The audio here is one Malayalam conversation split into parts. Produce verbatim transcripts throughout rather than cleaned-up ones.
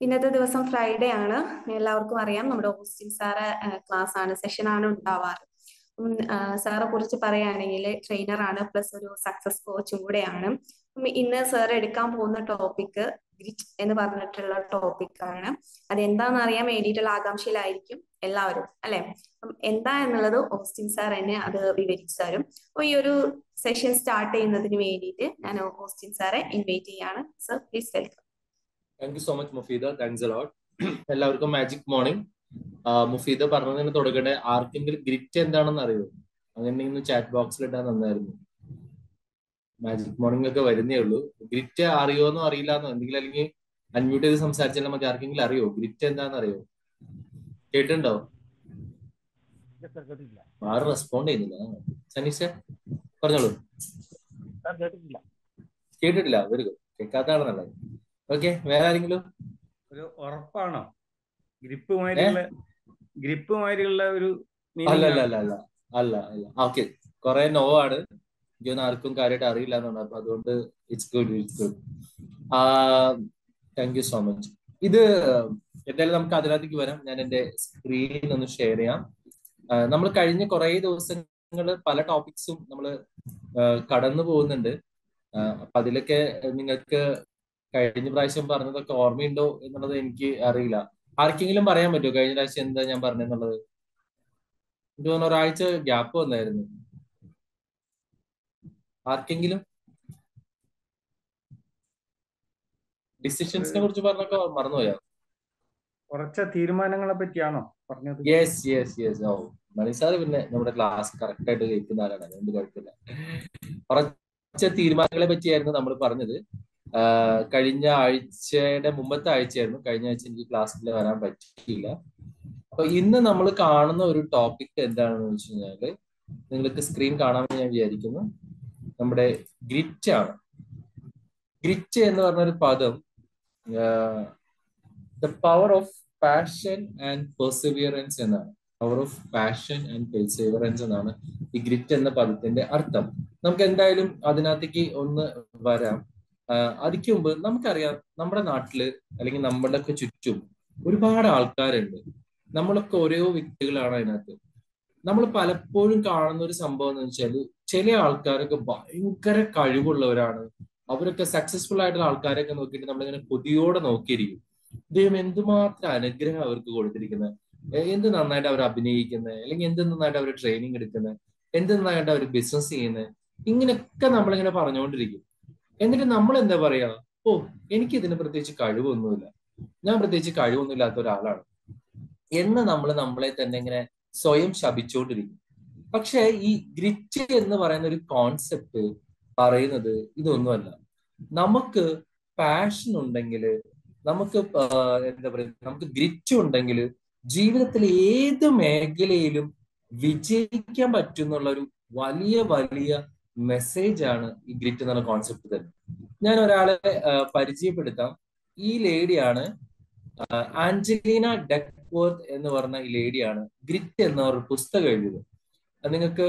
ഇന്നത്തെ ദിവസം ഫ്രൈഡേ ആണ്. എല്ലാവർക്കും അറിയാം നമ്മുടെ ഓസ്റ്റിൻ സാറ് ക്ലാസ് ആണ്, സെഷൻ ആണ് ഉണ്ടാവാറ്. ഉം, ആ, സാറെ കുറിച്ച് പറയുകയാണെങ്കിൽ ട്രെയിനർ ആണ്, പ്ലസ് ഒരു സക്സസ് കോച്ചും കൂടെയാണ്. ഉം, ഇന്ന് സാർ എടുക്കാൻ പോകുന്ന ടോപ്പിക് ഗ്രിറ്റ് എന്ന് പറഞ്ഞിട്ടുള്ള ടോപ്പിക് ആണ്. അത് എന്താണെന്ന് അറിയാൻ വേണ്ടിയിട്ടുള്ള ആകാംക്ഷയിലായിരിക്കും എല്ലാവരും, അല്ലെ? അപ്പം എന്താ എന്നുള്ളത് ഓസ്റ്റിൻ സാർ തന്നെ അത് വിവരിച്ചു തരും. അപ്പൊ ഈ ഒരു സെഷൻ സ്റ്റാർട്ട് ചെയ്യുന്നതിന് വേണ്ടിയിട്ട് ഞാൻ ഓസ്റ്റിൻ സാറെ ഇൻവൈറ്റ് ചെയ്യാണ്. Sir please welcome. Thank you so much Mufeeda. Thanks a lot. എല്ലാവർക്കും മാജിക് മോർണിംഗ്. മുഫീദ പറഞ്ഞതിന് തുടങ്ങട്ടെ. ആർക്കെങ്കിലും ഗ്രിറ്റ് എന്താണെന്ന് അറിയോ? അങ്ങനെ ഇന്ന് ചാറ്റ് ബോക്സിൽ ഇട്ടാൽ നന്നായിരുന്നു. മാജിക് മോർണിംഗ് ഒക്കെ വരുന്നേ ഉള്ളൂ. ഗ്രിറ്റ് അറിയോന്നോ അറിയില്ലാന്നോ എന്തെങ്കിലും അല്ലെങ്കിൽ അൺമ്യൂട്ട് ചെയ്ത് സംസാരിച്ചാൽ മതി. ആർക്കെങ്കിലും അറിയോ ഗ്രിറ്റ് എന്താണെന്ന് അറിയോ? കേട്ടിട്ടുണ്ടോ? ആരും റെസ്പോണ്ട് ചെയ്യുന്നില്ല. സനീഷ പറഞ്ഞോളൂ. കേട്ടിട്ടില്ല. Very good. കേൾക്കാത്തതാണ് നല്ലത്. ഓക്കെ, വേറെ ആരെങ്കിലും? ഒരു ഉറപ്പാണോ? ഗ്രിപ്പ് മാതിരിയുള്ള ഗ്രിപ്പ് മാതിരിയുള്ള ഒരു അല്ല അല്ല അല്ല അല്ല അല്ല അല്ല ഓക്കെ, കുറെ നോ ആണ്. എനിക്കൊന്നും ആർക്കും കാര്യമായിട്ട് അറിയില്ല എന്നാണ്. അപ്പൊ അതുകൊണ്ട് it's good, it's good. Thank you so much. ഇത് എന്തായാലും നമുക്ക് അതിനകത്തേക്ക് വരാം. ഞാൻ എന്റെ സ്ക്രീൻ ഒന്ന് ഷെയർ ചെയ്യാം. നമ്മൾ കഴിഞ്ഞ കുറെ ദിവസങ്ങൾ പല ടോപ്പിക്സും നമ്മൾ കടന്നു പോകുന്നുണ്ട്. അപ്പൊ അതിലൊക്കെ നിങ്ങൾക്ക് കഴിഞ്ഞ പ്രാവശ്യം പറഞ്ഞതൊക്കെ ഓർമ്മയുണ്ടോ എന്നുള്ളത് എനിക്ക് അറിയില്ല. ആർക്കെങ്കിലും പറയാൻ പറ്റുമോ കഴിഞ്ഞ പ്രാവശ്യം എന്താ ഞാൻ പറഞ്ഞെന്നുള്ളത്? എനിക്ക് തോന്നുന്നു ഒരാഴ്ച ഗ്യാപ്പ് വന്നായിരുന്നു. ആർക്കെങ്കിലും ഡിസിഷൻസിനെ കുറിച്ച് പറഞ്ഞൊക്കെ മറന്നുപോയോ? കുറച്ച തീരുമാനങ്ങളെ പറ്റിയാണോ പറഞ്ഞത്? Yes yes yes. ഓ, മണിസാർ പിന്നെ നമ്മുടെ ക്ലാസ് കറക്റ്റ് ആയിട്ട് കേൾക്കുന്ന ആളാണ്, അതുകൊണ്ട് കുഴപ്പമില്ല. കുറച്ച് തീരുമാനങ്ങളെ പറ്റിയായിരുന്നു നമ്മൾ പറഞ്ഞത്. കഴിഞ്ഞ ആഴ്ചയുടെ മുമ്പത്തെ ആഴ്ചയായിരുന്നു. കഴിഞ്ഞ ആഴ്ച എനിക്ക് ക്ലാസ്സിൽ വരാൻ പറ്റിയില്ല. അപ്പൊ ഇന്ന് നമ്മൾ കാണുന്ന ഒരു ടോപ്പിക് എന്താണെന്ന് വെച്ച് കഴിഞ്ഞാല്, നിങ്ങൾക്ക് സ്ക്രീൻ കാണാമെന്ന് ഞാൻ വിചാരിക്കുന്നു. നമ്മുടെ ഗ്രിറ്റ് ആണ്. ഗ്രിറ്റ് എന്ന് പറഞ്ഞൊരു പദം the power of passion and perseverance എന്നാണ്. Power of passion and perseverance എന്നാണ് ഈ ഗ്രിറ്റ് എന്ന പദത്തിന്റെ അർത്ഥം. നമുക്ക് എന്തായാലും അതിനകത്തേക്ക് ഒന്ന് വരാം. അതിക്ക് മുമ്പ് നമുക്കറിയാം, നമ്മുടെ നാട്ടില് അല്ലെങ്കിൽ നമ്മുടെയൊക്കെ ചുറ്റും ഒരുപാട് ആൾക്കാരുണ്ട്. നമ്മളൊക്കെ ഓരോ വ്യക്തികളാണ് അതിനകത്ത്. നമ്മൾ പലപ്പോഴും കാണുന്ന ഒരു സംഭവം എന്ന് വെച്ചാൽ, ചില ആൾക്കാരൊക്കെ ഭയങ്കര കഴിവുള്ളവരാണ്. അവരൊക്കെ സക്സസ്ഫുൾ ആയിട്ടുള്ള ആൾക്കാരൊക്കെ നോക്കിയിട്ട് നമ്മളിങ്ങനെ കൊതിയോടെ നോക്കിയിരിക്കും. ദൈവം എന്തുമാത്രം അനുഗ്രഹം അവർക്ക് കൊടുത്തിരിക്കുന്നത്, എന്ത് നന്നായിട്ട് അവർ അഭിനയിക്കുന്നത്, അല്ലെങ്കിൽ എന്ത് നന്നായിട്ട് അവർ ട്രെയിനിങ് എടുക്കുന്നത്, എന്ത് നന്നായിട്ട് അവർ ബിസിനസ് ചെയ്യുന്നത്, ഇങ്ങനെയൊക്കെ നമ്മളിങ്ങനെ പറഞ്ഞുകൊണ്ടിരിക്കും. എന്നിട്ട് നമ്മൾ എന്താ പറയാ, ഓ എനിക്ക് ഇതിന് പ്രത്യേകിച്ച് കഴിവൊന്നുമില്ല, ഞാൻ പ്രത്യേകിച്ച് കഴിവൊന്നും ഇല്ലാത്ത ഒരാളാണ് എന്ന് നമ്മൾ നമ്മളെ തന്നെ ഇങ്ങനെ സ്വയം ശപിച്ചുകൊണ്ടിരിക്കും. പക്ഷെ ഈ ഗ്രിറ്റ് എന്ന് പറയുന്ന ഒരു കോൺസെപ്റ്റ് പറയുന്നത് ഇതൊന്നുമല്ല. നമുക്ക് പാഷൻ ഉണ്ടെങ്കിൽ, നമുക്ക് എന്താ പറയുക, നമുക്ക് ഗ്രിറ്റ് ഉണ്ടെങ്കിൽ ജീവിതത്തിലെ ഏത് മേഖലയിലും വിജയിക്കാൻ പറ്റുന്നുള്ള ഒരു വലിയ വലിയ മെസ്സേജ് ആണ് ഈ ഗ്രിറ്റ് എന്നുള്ള കോൺസെപ്റ്റ് തന്നെ. ഞാൻ ഒരാളെ പരിചയപ്പെടുത്താം. ഈ ലേഡിയാണ് ആഞ്ചലീന ഡക്വർത്ത് എന്ന് പറഞ്ഞ ഈ ലേഡിയാണ് ഗ്രിറ്റ് എന്ന ഒരു പുസ്തകം എഴുതിയത്. നിങ്ങൾക്ക്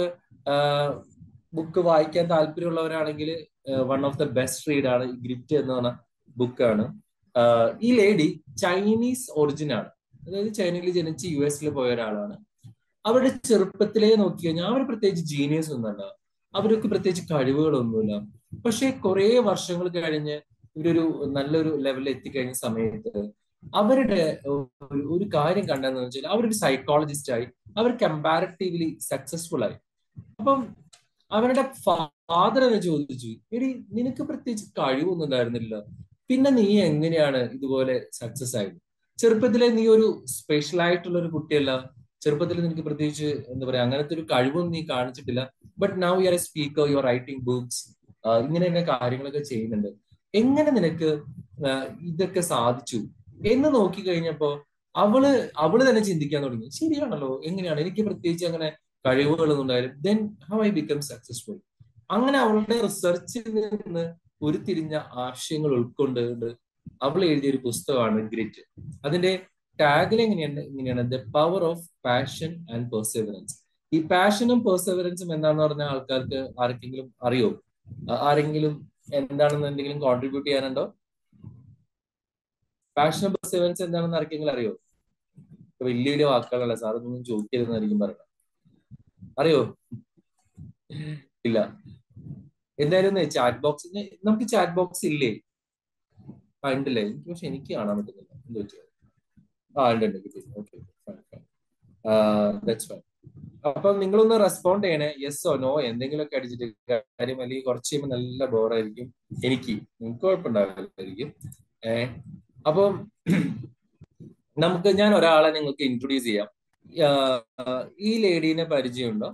ബുക്ക് വായിക്കാൻ താല്പര്യമുള്ളവരാണെങ്കിൽ one of the best read ആണ് ഈ ഗ്രിറ്റ് എന്ന് പറഞ്ഞ ബുക്കാണ്. ഈ ലേഡി ചൈനീസ് ഒറിജിൻ ആണ്, അതായത് ചൈനയിൽ ജനിച്ച് യു എസിൽ പോയ ഒരാളാണ്. അവരുടെ ചെറുപ്പത്തിലേ നോക്കി കഴിഞ്ഞാൽ അവർ പ്രത്യേകിച്ച് ജീനിയസ് ഒന്നുമല്ല, അവർക്ക് പ്രത്യേകിച്ച് കഴിവുകളൊന്നുമില്ല. പക്ഷെ കുറെ വർഷങ്ങൾ കഴിഞ്ഞ് ഇവരൊരു നല്ലൊരു ലെവലിൽ എത്തിക്കഴിഞ്ഞ സമയത്ത് അവരുടെ ഒരു കാര്യം കണ്ടെന്ന് വെച്ചാൽ, അവരൊരു സൈക്കോളജിസ്റ്റ് ആയി, അവർ കമ്പാരിറ്റീവ്ലി സക്സസ്ഫുൾ ആയി. അപ്പം അവരുടെ ഫാദർ എന്നെ ചോദിച്ചു, എടി നിനക്ക് പ്രത്യേകിച്ച് കഴിവൊന്നും ഉണ്ടായിരുന്നില്ല, പിന്നെ നീ എങ്ങനെയാണ് ഇതുപോലെ സക്സസ് ആയത്? ചെറുപ്പത്തിലെ നീ ഒരു സ്പെഷ്യൽ ആയിട്ടുള്ള ഒരു കുട്ടിയല്ല, ചെറുപ്പത്തിൽ നിനക്ക് പ്രത്യേകിച്ച് എന്താ പറയാ അങ്ങനത്തെ ഒരു കഴിവൊന്നും നീ കാണിച്ചിട്ടില്ല. But now you are a speaker, you are writing books, ഇങ്ങനെ തന്നെ കാര്യങ്ങളൊക്കെ ചെയ്യുന്നുണ്ട്. എങ്ങനെ നിനക്ക് ഇതൊക്കെ സാധിച്ചു എന്ന് നോക്കി കഴിഞ്ഞപ്പോ അവള് അവള് തന്നെ ചിന്തിക്കാൻ തുടങ്ങി, ശരിയാണല്ലോ, എങ്ങനെയാണ് എനിക്ക് പ്രത്യേകിച്ച് അങ്ങനെ കഴിവുകളൊന്നും ഉണ്ടായാലും then how I become successful. അങ്ങനെ അവളുടെ റിസർച്ചിൽ നിന്ന് ഉരുത്തിരിഞ്ഞ ആശയങ്ങൾ ഉൾക്കൊണ്ട് അവൾ എഴുതിയ ഒരു പുസ്തകമാണ് ഗ്രിറ്റ്. അതിന്റെ ടാഗിൽ എങ്ങനെയാണ് ഇങ്ങനെയാണ് the power of passion and perseverance. ഈ പാഷനും പെർസെവറൻസും എന്താണെന്ന് പറഞ്ഞ ആൾക്കാർക്ക് ആർക്കെങ്കിലും അറിയോ? ആരെങ്കിലും എന്താണെന്ന് എന്തെങ്കിലും കോൺട്രിബ്യൂട്ട് ചെയ്യാനുണ്ടോ? പാഷൻ പെർസിവറൻസ് എന്താണെന്ന് ആർക്കെങ്കിലും അറിയോ? വലിയ വലിയ വാക്കുകളല്ല സാർ, ഒന്നും ചോദിക്കരുതെന്നായിരിക്കും പറയണം. അറിയോ? ഇല്ല. എന്തായാലും ചാറ്റ് ബോക്സിന് നമുക്ക് ചാറ്റ് ബോക്സ് ഇല്ലേ? ആ ഉണ്ടല്ലേ, എനിക്ക് പക്ഷെ എനിക്ക് കാണാൻ പറ്റുന്നില്ല. എന്ത് പറ്റിയോ? ആ ഉണ്ട് ഉണ്ട് കിട്ടി. Okay fine fine. That's fine. അപ്പം നിങ്ങളൊന്ന് റെസ്പോണ്ട് ചെയ്യണേ, യെസ് ഓ നോ എന്തെങ്കിലുമൊക്കെ അടിച്ചിട്ട് കാര്യം, അല്ലെങ്കിൽ കുറച്ച് കഴിയുമ്പോൾ നല്ല ബോറായിരിക്കും എനിക്ക്, നിങ്ങൾക്ക് കുഴപ്പമുണ്ടാവില്ലായിരിക്കും. ഏഹ് അപ്പം നമുക്ക് ഞാൻ ഒരാളെ നിങ്ങൾക്ക് ഇൻട്രൊഡ്യൂസ് ചെയ്യാം. ഈ ലേഡീനെ പരിചയമുണ്ടോ?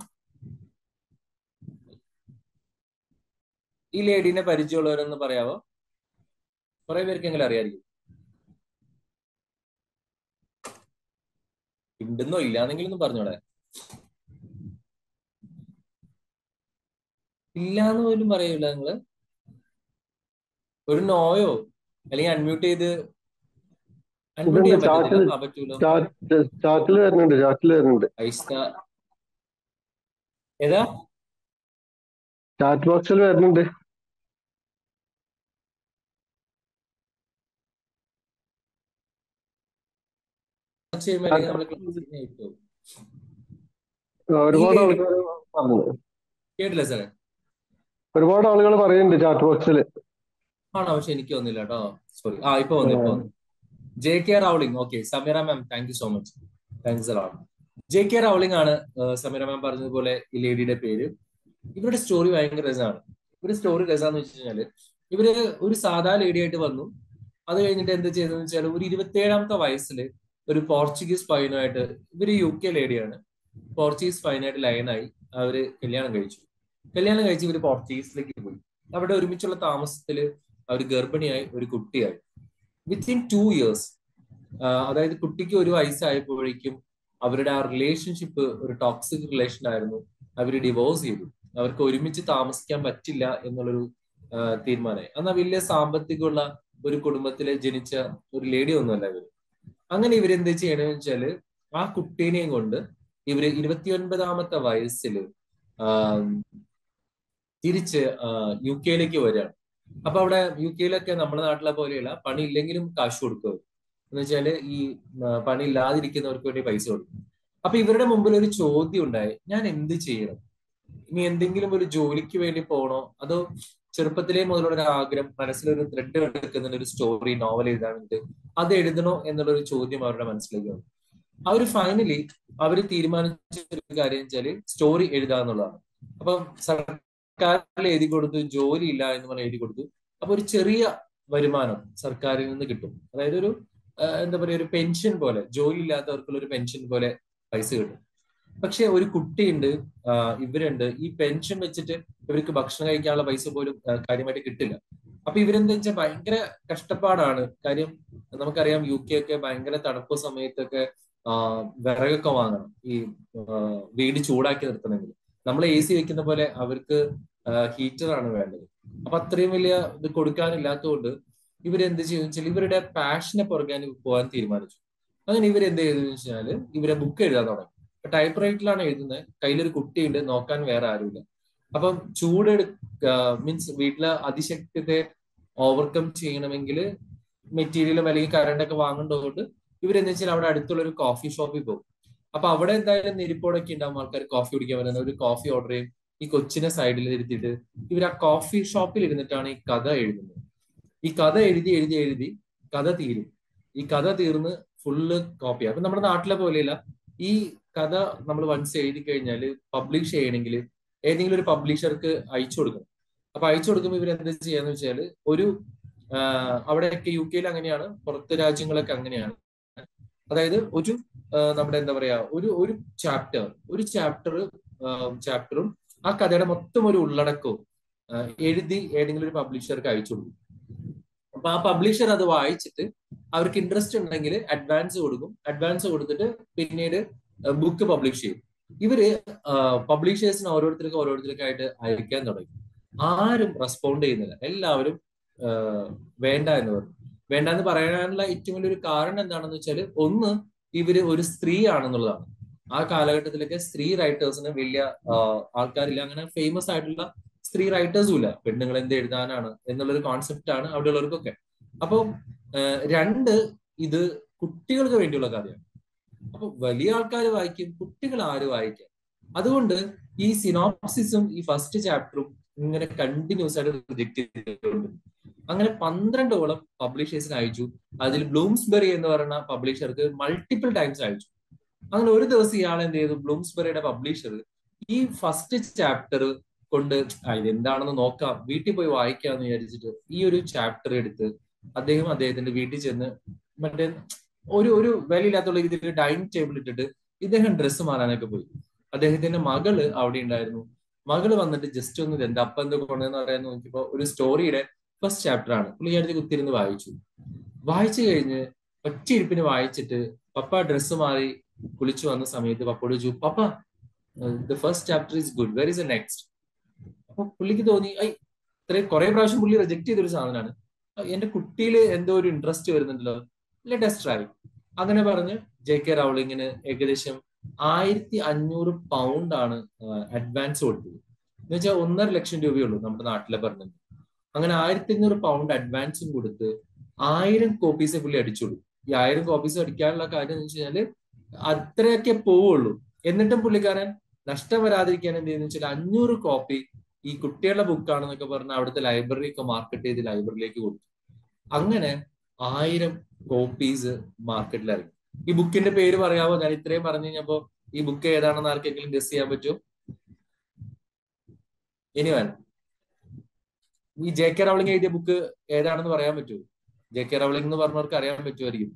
ഈ ലേഡീനെ പരിചയമുള്ളവരെന്ന് പറയാവോ? കുറെ പേർക്കെങ്കിലും അറിയായിരിക്കും. ഉണ്ടെന്നോ ഇല്ലാന്നെങ്കിലും ഒന്ന് പറഞ്ഞോടെ. ഇല്ലാന്ന് പോലും പറയൂല നിങ്ങള്? ഒരു നോയോ അല്ലെങ്കിൽ അൺമ്യൂട്ട് ചെയ്ത്, അൺമ്യൂട്ട് ചെയ്യാൻ പറ്റത്തില്ല. ആ പറ്റൂലോ, ചാറ്റിൽ വരുന്നുണ്ട്, ചാറ്റിൽ വരുന്നുണ്ട്. ഐസ്ത ഏതാ? ചാറ്റ് ബോക്സിൽ വരുന്നുണ്ട്. ഒരുപാട് ആൾക്കാർ പറഞ്ഞു, കേട്ടില്ല സാറേ. ഒരുപാട് ആളുകൾ പറയുന്നുണ്ട് ചാറ്റ് ബോക്സിൽ. ആണോ? പക്ഷെ എനിക്ക് വന്നില്ല കേട്ടോ, സോറി. ആ ഇപ്പൊ വന്നു, ഇപ്പൊ വന്നു. J K Rowling. Okay, Sameera ma'am thank you so much, thanks a lot. J K Rowling ആണ് സമീറ മാം പറഞ്ഞതുപോലെ ഈ ലേഡിയുടെ പേര്. ഇവരുടെ സ്റ്റോറി ഭയങ്കര രസമാണ്. ഇവരുടെ സ്റ്റോറി രസമാന്ന് വെച്ച് കഴിഞ്ഞാല്, ഇവര് ഒരു സാധാ ലേഡി ആയിട്ട് വന്നു. അത് കഴിഞ്ഞിട്ട് എന്ത് ചെയ്തെന്ന് വെച്ചാൽ, ഒരു ഇരുപത്തിയേഴാമത്തെ വയസ്സിൽ ഒരു പോർച്ചുഗീസ് പയ്യനുമായിട്ട്, ഇവര് യു കെ ലേഡിയാണ്, പോർച്ചുഗീസ് പയ്യനായിട്ട് ലൈനായി അവര് കല്യാണം കഴിച്ചു. കല്യാണം കഴിച്ച് ഇവര് പോർച്ചുഗീസിലേക്ക് പോയി. അവിടെ ഒരുമിച്ചുള്ള താമസത്തില് അവർ ഗർഭിണിയായി, ഒരു കുട്ടിയായി. വിത്തിൻ ടു ഇയേഴ്സ്, അതായത് കുട്ടിക്ക് ഒരു വയസ്സായപ്പോഴേക്കും അവരുടെ ആ റിലേഷൻഷിപ്പ് ഒരു ടോക്സിക് റിലേഷൻ ആയിരുന്നു. അവർ ഡിവോഴ്സ് ചെയ്തു. അവർക്ക് ഒരുമിച്ച് താമസിക്കാൻ പറ്റില്ല എന്നുള്ളൊരു തീരുമാനമായി. എന്നാൽ വലിയ സാമ്പത്തികമുള്ള ഒരു കുടുംബത്തിലെ ജനിച്ച ഒരു ലേഡി ഒന്നുമല്ല ഇവര്. അങ്ങനെ ഇവരെന്ത് ചെയ്യണമെന്ന് വെച്ചാല്, ആ കുട്ടീനെയും കൊണ്ട് ഇവര് ഇരുപത്തിയൊൻപതാമത്തെ വയസ്സില് തിരിച്ച് യു കെയിലേക്ക് വരികയാണ്. അപ്പൊ അവിടെ യു കെയിലൊക്കെ നമ്മുടെ നാട്ടിലെ പോലെയല്ല, പണി ഇല്ലെങ്കിലും കാശ് കൊടുക്കും. എന്ന് വെച്ചാല് ഈ പണി ഇല്ലാതിരിക്കുന്നവർക്ക് വേണ്ടി പൈസ കൊടുക്കും. അപ്പൊ ഇവരുടെ മുമ്പിൽ ഒരു ചോദ്യം ഉണ്ടായി, ഞാൻ എന്ത് ചെയ്യണം? ഇനി എന്തെങ്കിലും ഒരു ജോലിക്ക് വേണ്ടി പോകണോ, അതോ ചെറുപ്പത്തിലേ മുതലുള്ള ഒരു ആഗ്രഹം, മനസ്സിലൊരു ത്രെഡ് എടുക്കുന്ന ഒരു സ്റ്റോറി നോവൽ എഴുതാനുണ്ട്, അത് എഴുതണോ എന്നുള്ളൊരു ചോദ്യം അവരുടെ മനസ്സിലേക്ക് വന്നു. അവർ ഫൈനലി അവർ തീരുമാനിച്ച ഒരു കാര്യം വെച്ചാല് സ്റ്റോറി എഴുതാന്നുള്ളതാണ്. അപ്പം സർക്കാരിൽ എഴുതി കൊടുത്തു, ജോലി ഇല്ല എന്ന് പറഞ്ഞ് എഴുതി കൊടുത്തു. അപ്പൊ ഒരു ചെറിയ വരുമാനം സർക്കാരിൽ നിന്ന് കിട്ടും. അതായത് ഒരു എന്താ പറയുക, ഒരു പെൻഷൻ പോലെ, ജോലി ഇല്ലാത്തവർക്കുള്ള ഒരു പെൻഷൻ പോലെ പൈസ കിട്ടും. പക്ഷെ ഒരു കുട്ടിയുണ്ട്, ഇവരുണ്ട്, ഈ പെൻഷൻ വെച്ചിട്ട് ഇവർക്ക് ഭക്ഷണം കഴിക്കാനുള്ള പൈസ പോലും കാര്യമായിട്ട് കിട്ടില്ല. അപ്പൊ ഇവരെന്താ വെച്ചാൽ ഭയങ്കര കഷ്ടപ്പാടാണ്. കാര്യം നമുക്കറിയാം, യു കെ ഒക്കെ ഭയങ്കര തണുപ്പ് സമയത്തൊക്കെ വിറകൊക്കെ വാങ്ങണം ഈ വീട് ചൂടാക്കി നിർത്തണമെങ്കിൽ. നമ്മൾ എ സി വെക്കുന്ന പോലെ അവർക്ക് ഹീറ്ററാണ് വേണ്ടത്. അപ്പൊ അത്രയും വലിയ ഇത് കൊടുക്കാനില്ലാത്തതുകൊണ്ട് ഇവരെന്ത് ചെയ്യുന്ന വെച്ചാൽ ഇവരുടെ പാഷനെ പുറകെ പോകാൻ തീരുമാനിച്ചു. അങ്ങനെ ഇവരെന്ത് ചെയ്തെന്ന് വെച്ചാല് ഇവരെ ബുക്ക് എഴുതാൻ തുടങ്ങി. ടൈപ്പ് റൈറ്റിലാണ് എഴുതുന്നത്, കയ്യിലൊരു കുട്ടിയുണ്ട്, നോക്കാൻ വേറെ ആരുമില്ല. അപ്പം ചൂട് മീൻസ് വീട്ടിലെ അതിശക്തിയെ ഓവർകം ചെയ്യണമെങ്കിൽ മെറ്റീരിയലും അല്ലെങ്കിൽ കറണ്ടൊക്കെ വാങ്ങേണ്ടതുകൊണ്ട് ഇവരെന്താ വെച്ചാൽ അവിടെ അടുത്തുള്ള ഒരു കോഫി ഷോപ്പിൽ പോകും. അപ്പൊ അവിടെ എന്തായാലും നെരിപ്പോടൊക്കെ ഉണ്ടാവും, ആൾക്കാർ കോഫി കുടിക്കാൻ വരുന്നത്. ഒരു കോഫി ഓർഡർ ചെയ്യും, ഈ കൊച്ചിനെ സൈഡിൽ ഇരുത്തിയിട്ട് ഇവർ ആ കോഫി ഷോപ്പിൽ ഇരുന്നിട്ടാണ് ഈ കഥ എഴുതുന്നത്. ഈ കഥ എഴുതി എഴുതി എഴുതി കഥ തീരും. ഈ കഥ തീർന്ന് ഫുള്ള് കോപ്പി. അപ്പൊ നമ്മുടെ നാട്ടിലെ പോലെയല്ല, ഈ കഥ നമ്മൾ വൺസ് എഴുതി കഴിഞ്ഞാൽ പബ്ലിഷ് ചെയ്യണമെങ്കിൽ ഏതെങ്കിലും ഒരു പബ്ലിഷർക്ക് അയച്ചു കൊടുക്കണം. അപ്പൊ അയച്ചു കൊടുക്കുമ്പോൾ ഇവരെന്താ ചെയ്യാന്ന് വെച്ചാൽ, ഒരു അവിടെയൊക്കെ യു കെയിൽ അങ്ങനെയാണ്, പുറത്ത് രാജ്യങ്ങളൊക്കെ അങ്ങനെയാണ്. അതായത് ഒരു നമ്മുടെ എന്താ പറയാ, ഒരു ഒരു ചാപ്റ്റർ ഒരു ചാപ്റ്റർ ചാപ്റ്ററും ആ കഥയുടെ മൊത്തം ഒരു ഉള്ളടക്കവും എഴുതി ഏതെങ്കിലും ഒരു പബ്ലിഷർക്ക് അയച്ചു കൊടുക്കും. അപ്പൊ ആ പബ്ലിഷർ അത് വായിച്ചിട്ട് അവർക്ക് ഇൻട്രസ്റ്റ് ഉണ്ടെങ്കിൽ അഡ്വാൻസ് കൊടുക്കും. അഡ്വാൻസ് കൊടുത്തിട്ട് പിന്നീട് ബുക്ക് പബ്ലിഷ് ചെയ്യും. ഇവര് പബ്ലിഷേഴ്സിന് ഓരോരുത്തർക്കും ഓരോരുത്തർക്കായിട്ട് അയക്കാൻ തുടങ്ങി. ആരും റെസ്പോണ്ട് ചെയ്യുന്നില്ല. എല്ലാവരും വേണ്ട എന്ന് പറഞ്ഞു. വേണ്ട എന്ന് പറയാനുള്ള ഏറ്റവും വലിയൊരു കാരണം എന്താണെന്ന് വെച്ചാൽ, ഒന്ന് ഇവര് ഒരു സ്ത്രീ ആണെന്നുള്ളതാണ്. ആ കാലഘട്ടത്തിലൊക്കെ സ്ത്രീ റൈറ്റേഴ്സിന് വലിയ ആൾക്കാരില്ല, അങ്ങനെ ഫേമസ് ആയിട്ടുള്ള സ്ത്രീ റൈറ്റേഴ്സും ഇല്ല. പെണ്ണുങ്ങൾ എന്ത് എഴുതാനാണ് എന്നുള്ളൊരു കോൺസെപ്റ്റ് ആണ് അവിടെ ഉള്ളവർക്കൊക്കെ. അപ്പം രണ്ട് ഇത് കുട്ടികൾക്ക് വേണ്ടിയുള്ള കഥയാണ്. അപ്പൊ വലിയ ആൾക്കാർ വായിക്കും, കുട്ടികൾ ആര് വായിക്കാം? അതുകൊണ്ട് ഈ സിനോപ്സിസും ഈ ഫസ്റ്റ് ചാപ്റ്ററും ഇങ്ങനെ കണ്ടിന്യൂസ് ആയിട്ട് റിജക്ട് ചെയ്തിട്ടുണ്ട്. അങ്ങനെ പന്ത്രണ്ടോളം പബ്ലിഷേഴ്സിന് അയച്ചു. അതിൽ ബ്ലൂംസ്ബെറി എന്ന് പറയുന്ന പബ്ലിഷർക്ക് മൾട്ടിപ്പിൾ ടൈംസ് അയച്ചു. അങ്ങനെ ഒരു ദിവസം ഇയാൾ എന്ത് ചെയ്തു, ബ്ലൂംസ്ബെറിയുടെ പബ്ലിഷർ ഈ ഫസ്റ്റ് ചാപ്റ്റർ കൊണ്ട് ഇതെന്താണെന്ന് നോക്കാം, വീട്ടിൽ പോയി വായിക്കാന്ന് വിചാരിച്ചിട്ട് ഈ ഒരു ചാപ്റ്റർ എടുത്ത് അദ്ദേഹം അദ്ദേഹത്തിന്റെ വീട്ടിൽ ചെന്ന് മറ്റേ ഒരു ഒരു വിലയില്ലാത്തുള്ള രീതിയിൽ ഡൈനിങ് ടേബിൾ ഇട്ടിട്ട് ഇദ്ദേഹം ഡ്രസ്സ് മാറാനൊക്കെ പോയി. അദ്ദേഹത്തിന്റെ മകള് അവിടെ ഉണ്ടായിരുന്നു. മകള് വന്നിട്ട് ജസ്റ്റ് ഒന്ന് എന്താ അപ്പൊ എന്ത് കൊണ്ടെന്ന് പറയാൻ നോക്കിയപ്പോ ഒരു സ്റ്റോറിയുടെ ഫസ്റ്റ് ചാപ്റ്റർ ആണ്. പുള്ളിക്കാരത്തി കുത്തിരുന്ന് വായിച്ചു. വായിച്ചു കഴിഞ്ഞ് ഒറ്റയിരിപ്പിന് വായിച്ചിട്ട് പപ്പ ഡ്രസ്സ് മാറി കുളിച്ചു വന്ന സമയത്ത് പപ്പോട് ചോദിച്ചു, പപ്പ the first chapter is good, where is a next? അപ്പൊ പുള്ളിക്ക് തോന്നി, ഐ ഇത്രയും കുറെ പ്രാവശ്യം പുള്ളി റിജക്ട് ചെയ്തൊരു സാധനമാണ്, എന്റെ കുട്ടിയിൽ എന്തോ ഒരു ഇൻട്രസ്റ്റ് വരുന്നുണ്ടല്ലോ, ലെറ്റ് us try. അങ്ങനെ പറഞ്ഞ് ജെ കെ റൗളിങ്ങിന് ഏകദേശം ആയിരത്തി അഞ്ഞൂറ് പൗണ്ട് ആണ് അഡ്വാൻസ് കൊടുത്തത്. എന്ന് വെച്ചാൽ ഒന്നര ലക്ഷം രൂപയുള്ളൂ നമ്മുടെ നാട്ടിലെ പറഞ്ഞത്. അങ്ങനെ ആയിരത്തി അഞ്ഞൂറ് പൗണ്ട് അഡ്വാൻസും കൊടുത്ത് ആയിരം കോപ്പീസ് പുള്ളി അടിച്ചോളൂ. ഈ ആയിരം കോപ്പീസ് അടിക്കാനുള്ള കാര്യം എന്ന് വെച്ച് കഴിഞ്ഞാല് അത്രയൊക്കെ പോവുള്ളൂ. എന്നിട്ടും പുള്ളിക്കാരൻ നഷ്ടം വരാതിരിക്കാൻ എന്ത് ചെയ്യുന്ന വെച്ചാൽ അഞ്ഞൂറ് കോപ്പി ഈ കുട്ടികളുടെ ബുക്കാണെന്നൊക്കെ പറഞ്ഞ് അവിടുത്തെ ലൈബ്രറിയൊക്കെ മാർക്കറ്റ് ചെയ്ത് ലൈബ്രറിയിലേക്ക് കൊടുത്തു. അങ്ങനെ ആയിരം കോപ്പീസ് മാർക്കറ്റിൽ ഇറങ്ങി. ഈ ബുക്കിന്റെ പേര് പറയാമോ? ഞാൻ ഇത്രയും പറഞ്ഞു കഴിഞ്ഞപ്പോ ഈ ബുക്ക് ഏതാണെന്ന് ആർക്കെങ്കിലും ഗസ് ചെയ്യാൻ പറ്റുമോ? ഇനി വേണം. ഈ ജെ കെ റൗളിംഗ് എഴുതിയ ബുക്ക് ഏതാണെന്ന് പറയാൻ പറ്റുമോ? ജെ കെ റൗളിംഗ് എന്ന് പറഞ്ഞവർക്ക് അറിയാൻ പറ്റുമായിരിക്കും.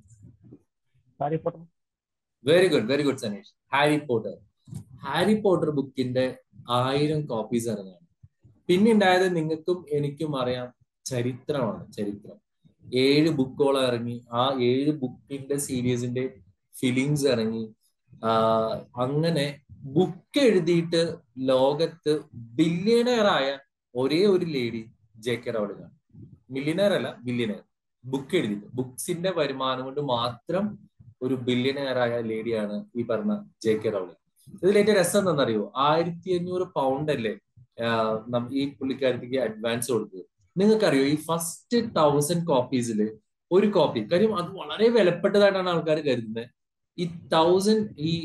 Very good, very good Saneesh. Harry Potter. Harry Potter ബുക്കിന്റെ ആയിരം കോപ്പീസ് ഇറങ്ങാണ്. പിന്നെ ഉണ്ടായത് നിങ്ങൾക്കും എനിക്കും അറിയാം, ചരിത്രമാണ്. ചരിത്രം ഏഴ് ബുക്കോളം ഇറങ്ങി. ആ ഏഴ് ബുക്കിന്റെ സീരീസിന്റെ ഫിലിംസ് ഇറങ്ങി. ആഹ് അങ്ങനെ ബുക്ക് എഴുതിയിട്ട് ലോകത്ത് ബില്യണയർ ആയ ഒരേ ഒരു ലേഡി ജെ കെ റൗളിംഗ് ആണ്. മില്യണയർ അല്ല, ബില്യണയർ. ബുക്ക് എഴുതിയിട്ട് ബുക്സിന്റെ വരുമാനം കൊണ്ട് മാത്രം ഒരു ബില്യണയർ ആയ ലേഡിയാണ് ഈ പറഞ്ഞ ജെ കെ റൗളിംഗ്. ഇതിൽ ഏറ്റവും രസം എന്താണെന്നറിയോ? ആയിരത്തി അഞ്ഞൂറ് പൗണ്ട് അല്ലേ ഈ പുള്ളിക്കാരത്തേക്ക് അഡ്വാൻസ് കൊടുത്തത്. നിങ്ങൾക്കറിയോ ഈ ഫസ്റ്റ് തൗസൻഡ് കോപ്പീസില് ഒരു കോപ്പി, കാര്യം അത് വളരെ വിലപ്പെട്ടതായിട്ടാണ് ആൾക്കാർ കരുതുന്നത്. ഈ തൗസൻഡ് ഈ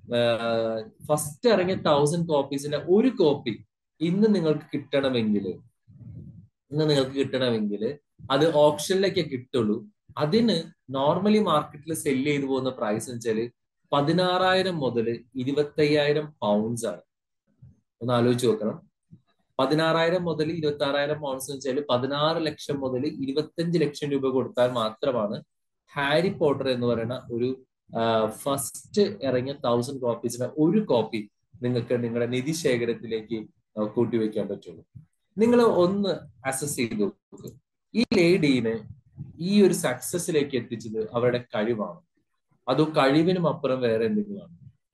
ഫസ്റ്റ് ഇറങ്ങിയ തൗസൻഡ് കോപ്പീസിന്റെ ഒരു കോപ്പി ഇന്ന് നിങ്ങൾക്ക് കിട്ടണമെങ്കിൽ ഇന്ന് നിങ്ങൾക്ക് കിട്ടണമെങ്കിൽ അത് ഓപ്ഷനിലേക്കേ കിട്ടുള്ളൂ. അതിന് നോർമലി മാർക്കറ്റിൽ സെല് ചെയ്തു പോകുന്ന പ്രൈസ് എന്ന് വെച്ചാല് പതിനാറായിരം മുതൽ ഇരുപത്തി അയ്യായിരം പൗണ്ട്സ് ആണ്. ഒന്ന് ആലോചിച്ച് നോക്കണം. പതിനാറായിരം മുതൽ ഇരുപത്തി ആറായിരം പൗണ്ട്സ് എന്ന് വെച്ചാൽ പതിനാറ് ലക്ഷം മുതൽ ഇരുപത്തഞ്ച് ലക്ഷം രൂപ കൊടുത്താൽ മാത്രമാണ് ഹാരി പോട്ടർ എന്ന് പറയുന്ന ഒരു ഫസ്റ്റ് ഇറങ്ങിയ തൗസൻഡ് കോപ്പീസിന്റെ ഒരു കോപ്പി നിങ്ങൾക്ക് നിങ്ങളുടെ നിധി ശേഖരത്തിലേക്ക് കൂട്ടിവെക്കാൻ പറ്റുള്ളൂ. നിങ്ങൾ ഒന്ന് അസസ് ചെയ്ത് നോക്കുക, ഈ ലേഡീനെ ഈ ഒരു സക്സസിലേക്ക് എത്തിച്ചത് അവരുടെ കഴിവാണ്, അതോ കഴിവിനും അപ്പുറം വേറെ എന്തെങ്കിലുമാണ്?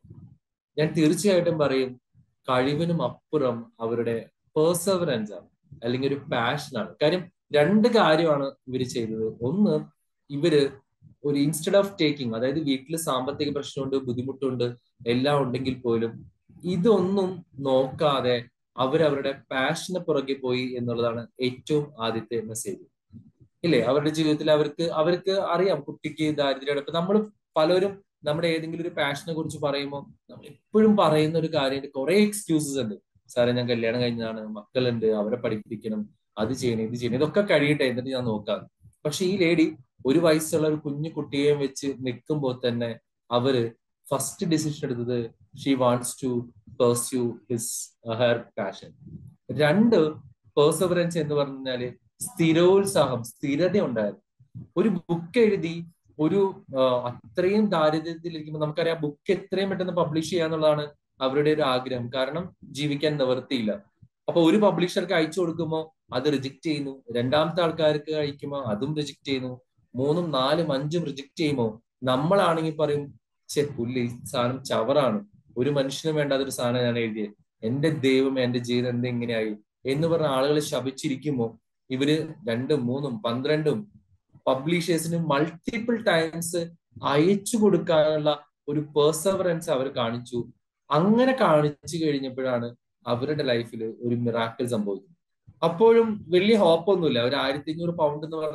ഞാൻ തീർച്ചയായിട്ടും പറയും കഴിവിനും അപ്പുറം അവരുടെ പെർസെവറൻസ് ആണ്, അല്ലെങ്കിൽ ഒരു പാഷനാണ്. കാര്യം രണ്ട് കാര്യമാണ് ഇവര് ചെയ്തത്. ഒന്ന്, ഇവര് ഒരു ഇൻസ്റ്റെഡ് ഓഫ് ടേക്കിംഗ്, അതായത് വീട്ടിൽ സാമ്പത്തിക പ്രശ്നമുണ്ട്, ബുദ്ധിമുട്ടുണ്ട്, എല്ലാം ഉണ്ടെങ്കിൽ പോലും ഇതൊന്നും നോക്കാതെ അവരവരുടെ പാഷന് പുറകെ പോയി എന്നുള്ളതാണ് ഏറ്റവും ആദ്യത്തെ മെസ്സേജ്, ഇല്ലേ? അവരുടെ ജീവിതത്തിൽ അവർക്ക് അവർക്ക് അറിയാം കുട്ടിക്ക് ദാരിദ്ര്യം. ഇപ്പൊ നമ്മൾ പലരും നമ്മുടെ ഏതെങ്കിലും ഒരു പാഷനെ കുറിച്ച് പറയുമ്പോൾ നമ്മൾ എപ്പോഴും പറയുന്ന ഒരു കാര്യം, കുറെ എക്സ്ക്യൂസസ് ഉണ്ട്. സാറേ ഞാൻ കല്യാണം കഴിഞ്ഞതാണ്, മക്കളുണ്ട്, അവരെ പഠിപ്പിക്കണം, അത് ചെയ്യണം, ഇത് ചെയ്യണം, ഇതൊക്കെ കഴിയട്ടെ എന്നിട്ട് ഞാൻ നോക്കാം. പക്ഷെ ഈ ലേഡി ഒരു വയസ്സുള്ള ഒരു കുഞ്ഞു കുട്ടിയെയും വെച്ച് നിൽക്കുമ്പോൾ തന്നെ അവര് ഫസ്റ്റ് ഡിസിഷൻ എടുത്തത് she wants to pursue his her passion. രണ്ട്, പെർസെവറൻസ് എന്ന് പറഞ്ഞാല് സ്ഥിരോത്സാഹം, സ്ഥിരത ഉണ്ടായിരുന്നു. ഒരു ബുക്ക് എഴുതി ഒരു അത്രയും ദാരിദ്ര്യത്തിലിരിക്കുമ്പോൾ നമുക്കറിയാം ബുക്ക് എത്രയും പെട്ടെന്ന് പബ്ലിഷ് ചെയ്യാന്നുള്ളതാണ് അവരുടെ ഒരു ആഗ്രഹം. കാരണം ജീവിക്കാൻ നിവർത്തിയില്ല. അപ്പൊ ഒരു പബ്ലിഷർക്ക് അയച്ചു കൊടുക്കുമ്പോൾ അത് റിജക്ട് ചെയ്യുന്നു, രണ്ടാമത്തെ ആൾക്കാർക്ക് അയക്കുമ്പോൾ അതും റിജക്ട് ചെയ്യുന്നു, മൂന്നും നാലും അഞ്ചും റിജക്ട് ചെയ്യുമ്പോൾ നമ്മളാണെങ്കിൽ പറയും ചെ പുല്ല്, ഈ സാധനം ചവറാണ്, ഒരു മനുഷ്യനും വേണ്ടാത്തൊരു സാധനം ഞാൻ എഴുതിയത്, എന്റെ ദൈവം എന്റെ ജീവിതം എന്തെങ്ങനെയായി എന്ന് പറഞ്ഞ ആളുകൾ ശപിച്ചിരിക്കുമ്പോൾ ഇവര് രണ്ടും മൂന്നും പന്ത്രണ്ടും പബ്ലിഷേഴ്സിന് മൾട്ടിപ്പിൾ ടൈംസ് അയച്ചു കൊടുക്കാനുള്ള ഒരു പെർസെവറൻസ് അവർ കാണിച്ചു. അങ്ങനെ കാണിച്ചു കഴിഞ്ഞപ്പോഴാണ് അവരുടെ ലൈഫിൽ ഒരു മിറാക്കിൾ സംഭവിക്കുന്നത്. അപ്പോഴും വലിയ ഹോപ്പൊന്നുമില്ല. ഒരു ആയിരത്തി അഞ്ഞൂറ് പൗണ്ട് എന്ന് പറഞ്ഞ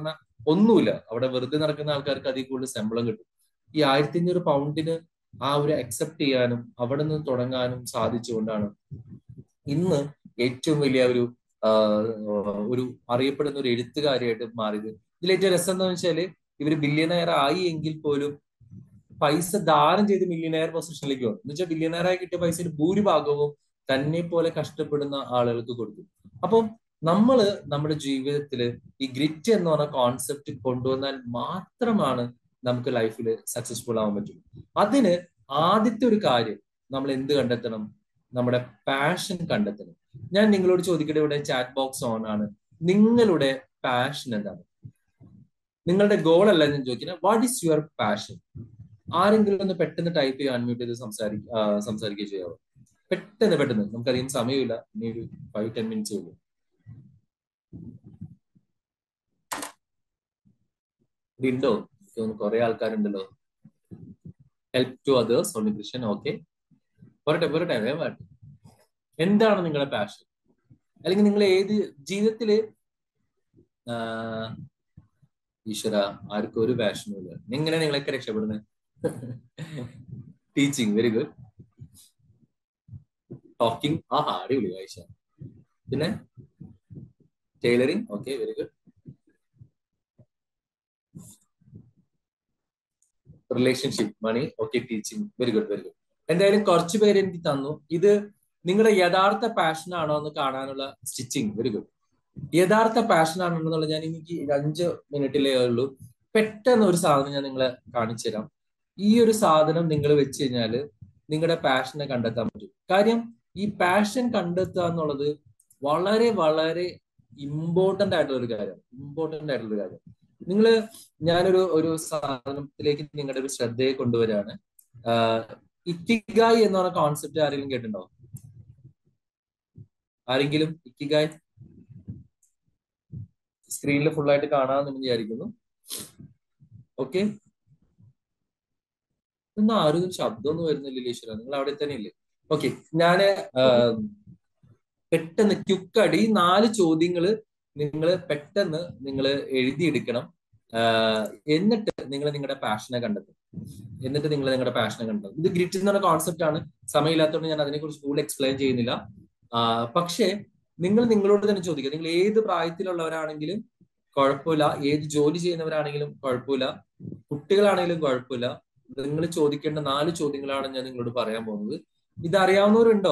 ഒന്നുമില്ല. അവിടെ വെറുതെ നടക്കുന്ന ആൾക്കാർക്ക് അതിൽ കൂടുതൽ ശമ്പളം കിട്ടും. ഈ ആയിരത്തി അഞ്ഞൂറ് പൗണ്ടിന് ആ ഒരു അക്സെപ്റ്റ് ചെയ്യാനും അവിടെ നിന്ന് തുടങ്ങാനും സാധിച്ചുകൊണ്ടാണ് ഇന്ന് ഏറ്റവും വലിയ ഒരു ഒരു അറിയപ്പെടുന്ന ഒരു എഴുത്തുകാരിയായിട്ട് മാറിയത്. ഇതിലേറ്റവും രസം എന്താണെന്ന് വെച്ചാല് ഇവര് ബില്യനെയർ ആയി എങ്കിൽ പോലും പൈസ ദാനം ചെയ്ത് മില്യനെയർ പൊസിഷനിലേക്ക് വന്നു. എന്ന് വെച്ചാൽ ബില്യനെയറായി കിട്ടിയ പൈസയിൽ ഭൂരിഭാഗവും തന്നെ പോലെ കഷ്ടപ്പെടുന്ന ആളുകൾക്ക് കൊടുത്തു. അപ്പം നമ്മള് നമ്മുടെ ജീവിതത്തിൽ ഈ ഗ്രിറ്റ് എന്ന് പറഞ്ഞ കോൺസെപ്റ്റ് കൊണ്ടുവന്നാൽ മാത്രമാണ് നമുക്ക് ലൈഫിൽ സക്സസ്ഫുൾ ആവാൻ പറ്റും. അതിന് ആദ്യത്തെ ഒരു കാര്യം നമ്മൾ എന്ത് കണ്ടെത്തണം? നമ്മുടെ പാഷൻ കണ്ടെത്തണം. ഞാൻ നിങ്ങളോട് ചോദിക്കട്ടെ, ഇവിടെ ചാറ്റ് ബോക്സ് ഓൺ ആണ്. നിങ്ങളുടെ പാഷൻ എന്താണ്? നിങ്ങളുടെ ഗോൾ അല്ല ഞാൻ ചോദിക്കുന്നത്, വാട്ട് ഈസ് യുവർ പാഷൻ? ആരെങ്കിലും ഒന്ന് പെട്ടെന്ന് ടൈപ്പ് ചെയ്ത് അൺമ്യൂട്ട് ചെയ്ത് സംസാരിക്കുക സംസാരിക്കുകയോ ചെയ്യാവോ? പെട്ടെന്ന് പെട്ടെന്ന്, നമുക്കധികം സമയമില്ല, ഇനി ഒരു ഫൈവ് ടെൻ മിനിറ്റ്സ് ഉള്ളൂ. ഉണ്ടോ? കുറെ ആൾക്കാരുണ്ടല്ലോ. Help to others, only Christian. Okay, പോരട്ടെ പോരട്ടെ, വേഗം വേട്ടെ. എന്താണ് നിങ്ങളുടെ പാഷൻ? അല്ലെങ്കിൽ നിങ്ങൾ ഏത് ജീവിതത്തില് ഈശ്വര ആർക്കും ഒരു പാഷനും ഇല്ല, എങ്ങനെ നിങ്ങളൊക്കെ രക്ഷപ്പെടുന്നത്? Teaching, very good. ടോക്കിംഗ്, ആഹാ അടിപൊളി ആയിഷ. പിന്നെ tailoring, okay, very good. Relationship, money, okay, teaching, very good very good. എന്തായാലും കുറച്ചു പേര് എനിക്ക് തന്നു. ഇത് നിങ്ങളുടെ യഥാർത്ഥ പാഷൻ ആണോ എന്ന് കാണാനുള്ള സ്റ്റിച്ചിങ്, വെരി ഗുഡ്. യഥാർത്ഥ പാഷൻ ആണോ എന്നുള്ളത് ഞാൻ എനിക്ക് അഞ്ച് മിനിറ്റിലേ ഉള്ളൂ. പെട്ടെന്ന് ഒരു സാധനം ഞാൻ നിങ്ങളെ കാണിച്ചു തരാം. ഈ ഒരു സാധനം നിങ്ങൾ വെച്ച് കഴിഞ്ഞാല് നിങ്ങളുടെ പാഷനെ കണ്ടെത്താൻ പറ്റും. കാര്യം ഈ പാഷൻ കണ്ടെത്തുക എന്നുള്ളത് വളരെ വളരെ ഇമ്പോർട്ടന്റ് ആയിട്ടുള്ള ഒരു കാര്യമാണ്. ഇമ്പോർട്ടന്റ് ആയിട്ടുള്ള ഒരു കാര്യം. നിങ്ങള് ഞാനൊരു ഒരു സാധനത്തിലേക്ക് നിങ്ങളുടെ ഒരു ശ്രദ്ധയെ കൊണ്ടുവരാണ്. ഇക്കിഗായ് എന്ന് പറഞ്ഞ കോൺസെപ്റ്റ് ആരെങ്കിലും കേട്ടിട്ടുണ്ടോ? ആരെങ്കിലും ഇക്കിഗായ് സ്ക്രീനിൽ ഫുൾ ആയിട്ട് കാണാമെന്ന് വിചാരിക്കുന്നു. ഓക്കെ, ഒന്നും ആരും ശബ്ദമൊന്നും വരുന്നില്ല. ഈശ്വര, നിങ്ങൾ അവിടെ തന്നെ ഇല്ലേ? ഓക്കെ, ഞാന് പെട്ടെന്ന് ക്യുക്കടി നാല് ചോദ്യങ്ങള് നിങ്ങൾ പെട്ടെന്ന് നിങ്ങൾ എഴുതിയെടുക്കണം. എന്നിട്ട് നിങ്ങൾ നിങ്ങളുടെ പാഷനെ കണ്ടെത്തും. എന്നിട്ട് നിങ്ങൾ നിങ്ങളുടെ പാഷനെ കണ്ടെത്തും. ഇത് ഗ്രിറ്റ് എന്ന് പറഞ്ഞ കോൺസെപ്റ്റ് ആണ്. സമയമില്ലാത്തതുകൊണ്ട് ഞാൻ അതിനെക്കുറിച്ച് കൂടുതൽ എക്സ്പ്ലെയിൻ ചെയ്യുന്നില്ല. പക്ഷേ നിങ്ങൾ നിങ്ങളോട് തന്നെ ചോദിക്കുക. നിങ്ങൾ ഏത് പ്രായത്തിലുള്ളവരാണെങ്കിലും കുഴപ്പമില്ല, ഏത് ജോലി ചെയ്യുന്നവരാണെങ്കിലും കുഴപ്പമില്ല, കുട്ടികളാണെങ്കിലും കുഴപ്പമില്ല. നിങ്ങൾ ചോദിക്കേണ്ട നാല് ചോദ്യങ്ങളാണ് ഞാൻ നിങ്ങളോട് പറയാൻ പോകുന്നത്. ഇത് അറിയാവുന്നവരുണ്ടോ?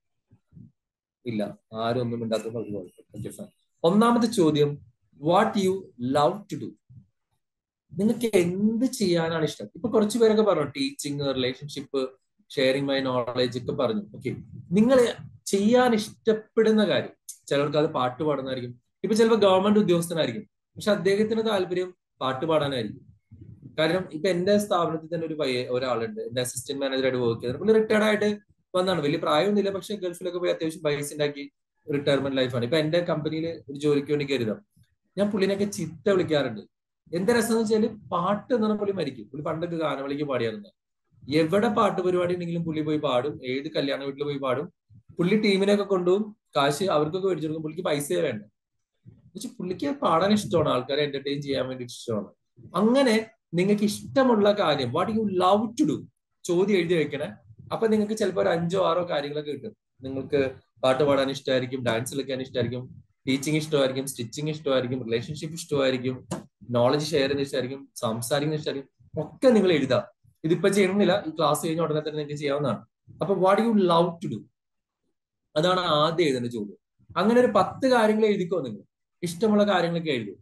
ഇല്ല, ആരും ഒന്നും ഇണ്ടാത്ത. ഒന്നാമത്തെ ചോദ്യം, what you love to do. നിങ്ങൾക്ക് എന്ത് ചെയ്യാനാണ് ഇഷ്ടം? ഇപ്പൊ കുറച്ചു പേരൊക്കെ പറഞ്ഞു teaching, relationship, sharing my knowledge ഒക്കെ പറഞ്ഞു. ഓക്കെ, നിങ്ങൾ ചെയ്യാൻ ഇഷ്ടപ്പെടുന്ന കാര്യം. ചിലർക്ക് അത് പാട്ട് പാടുന്നതായിരിക്കും. ഇപ്പൊ ചിലപ്പോൾ ഗവൺമെന്റ് ഉദ്യോഗസ്ഥനായിരിക്കും, പക്ഷെ അദ്ദേഹത്തിന് താല്പര്യം പാട്ട് പാടാനായിരിക്കും. കാരണം ഇപ്പൊ എന്റെ സ്ഥാപനത്തിൽ തന്നെ ഒരു പയ്യ ഒരാളുണ്ട്, എന്റെ അസിസ്റ്റന്റ് മാനേജറായിട്ട് വർക്ക് ചെയ്തത്. പുള്ളി റിട്ടയർഡ് ആയിട്ട് വന്നാണ്. വലിയ പ്രായമൊന്നുമില്ല, പക്ഷെ ഗൾഫിലൊക്കെ പോയി അത്യാവശ്യം പൈസ ഉണ്ടാക്കി റിട്ടയർമെന്റ് ലൈഫാണ്. ഇപ്പൊ എന്റെ കമ്പനിയിൽ ഒരു ജോലിക്ക് വേണ്ടി കരുതാം. ഞാൻ പുള്ളിനൊക്കെ ചിത്ത വിളിക്കാറുണ്ട്. എന്താ രസം എന്ന് വെച്ചാല് പാട്ട് എന്ന് പറഞ്ഞാൽ പുള്ളി മരിക്കും. പുള്ളി പണ്ടൊക്കെ ഗാനമേളയ്ക്ക് പാടിയായിരുന്നു. എവിടെ പാട്ട് പരിപാടി ഉണ്ടെങ്കിലും പുള്ളി പോയി പാടും. ഏത് കല്യാണ വീട്ടിൽ പോയി പാടും. പുള്ളി ടീമിനൊക്കെ കൊണ്ടുപോകും, കാശ് അവർക്കൊക്കെ മേടിച്ചു കൊടുക്കും. പുള്ളിക്ക് പൈസയെ വേണ്ട. എന്നുവെച്ചാൽ പുള്ളിക്ക് പാടാൻ ഇഷ്ടമാണ്, ആൾക്കാരെ എന്റർടൈൻ ചെയ്യാൻ വേണ്ടി ഇഷ്ടമാണ്. അങ്ങനെ നിങ്ങൾക്ക് ഇഷ്ടമുള്ള കാര്യം, what you love to do, ചോദ്യം എഴുതി വെക്കണേ. അപ്പൊ നിങ്ങൾക്ക് ചിലപ്പോൾ ഒരു അഞ്ചോ ആറോ കാര്യങ്ങളൊക്കെ കിട്ടും. നിങ്ങൾക്ക് പാട്ട് പാടാൻ ഇഷ്ടമായിരിക്കും, ഡാൻസ് കളിക്കാൻ ഇഷ്ടമായിരിക്കും, ടീച്ചിങ് ഇഷ്ടമായിരിക്കും, സ്റ്റിച്ചിങ് ഇഷ്ടമായിരിക്കും, റിലേഷൻഷിപ്പ് ഇഷ്ടമായിരിക്കും, നോളജ് ഷെയർ ചെയ്യുന്ന ഇഷ്ടമായിരിക്കും, സംസാരിക്കുന്ന ഇഷ്ടമായിരിക്കും. ഒക്കെ നിങ്ങൾ എഴുതാം. ഇതിപ്പോ ചെയ്യണമെന്നില്ല, ഈ ക്ലാസ് കഴിഞ്ഞ ഉടനെ തന്നെ നിങ്ങൾക്ക് ചെയ്യാവുന്നതാണ്. അപ്പൊ what you love to do, അതാണ് ആദ്യം എഴുതേണ്ട ചോദ്യം. അങ്ങനെ ഒരു പത്ത് കാര്യങ്ങൾ എഴുതിക്കോ. നിങ്ങൾ ഇഷ്ടമുള്ള കാര്യങ്ങളൊക്കെ എഴുതും.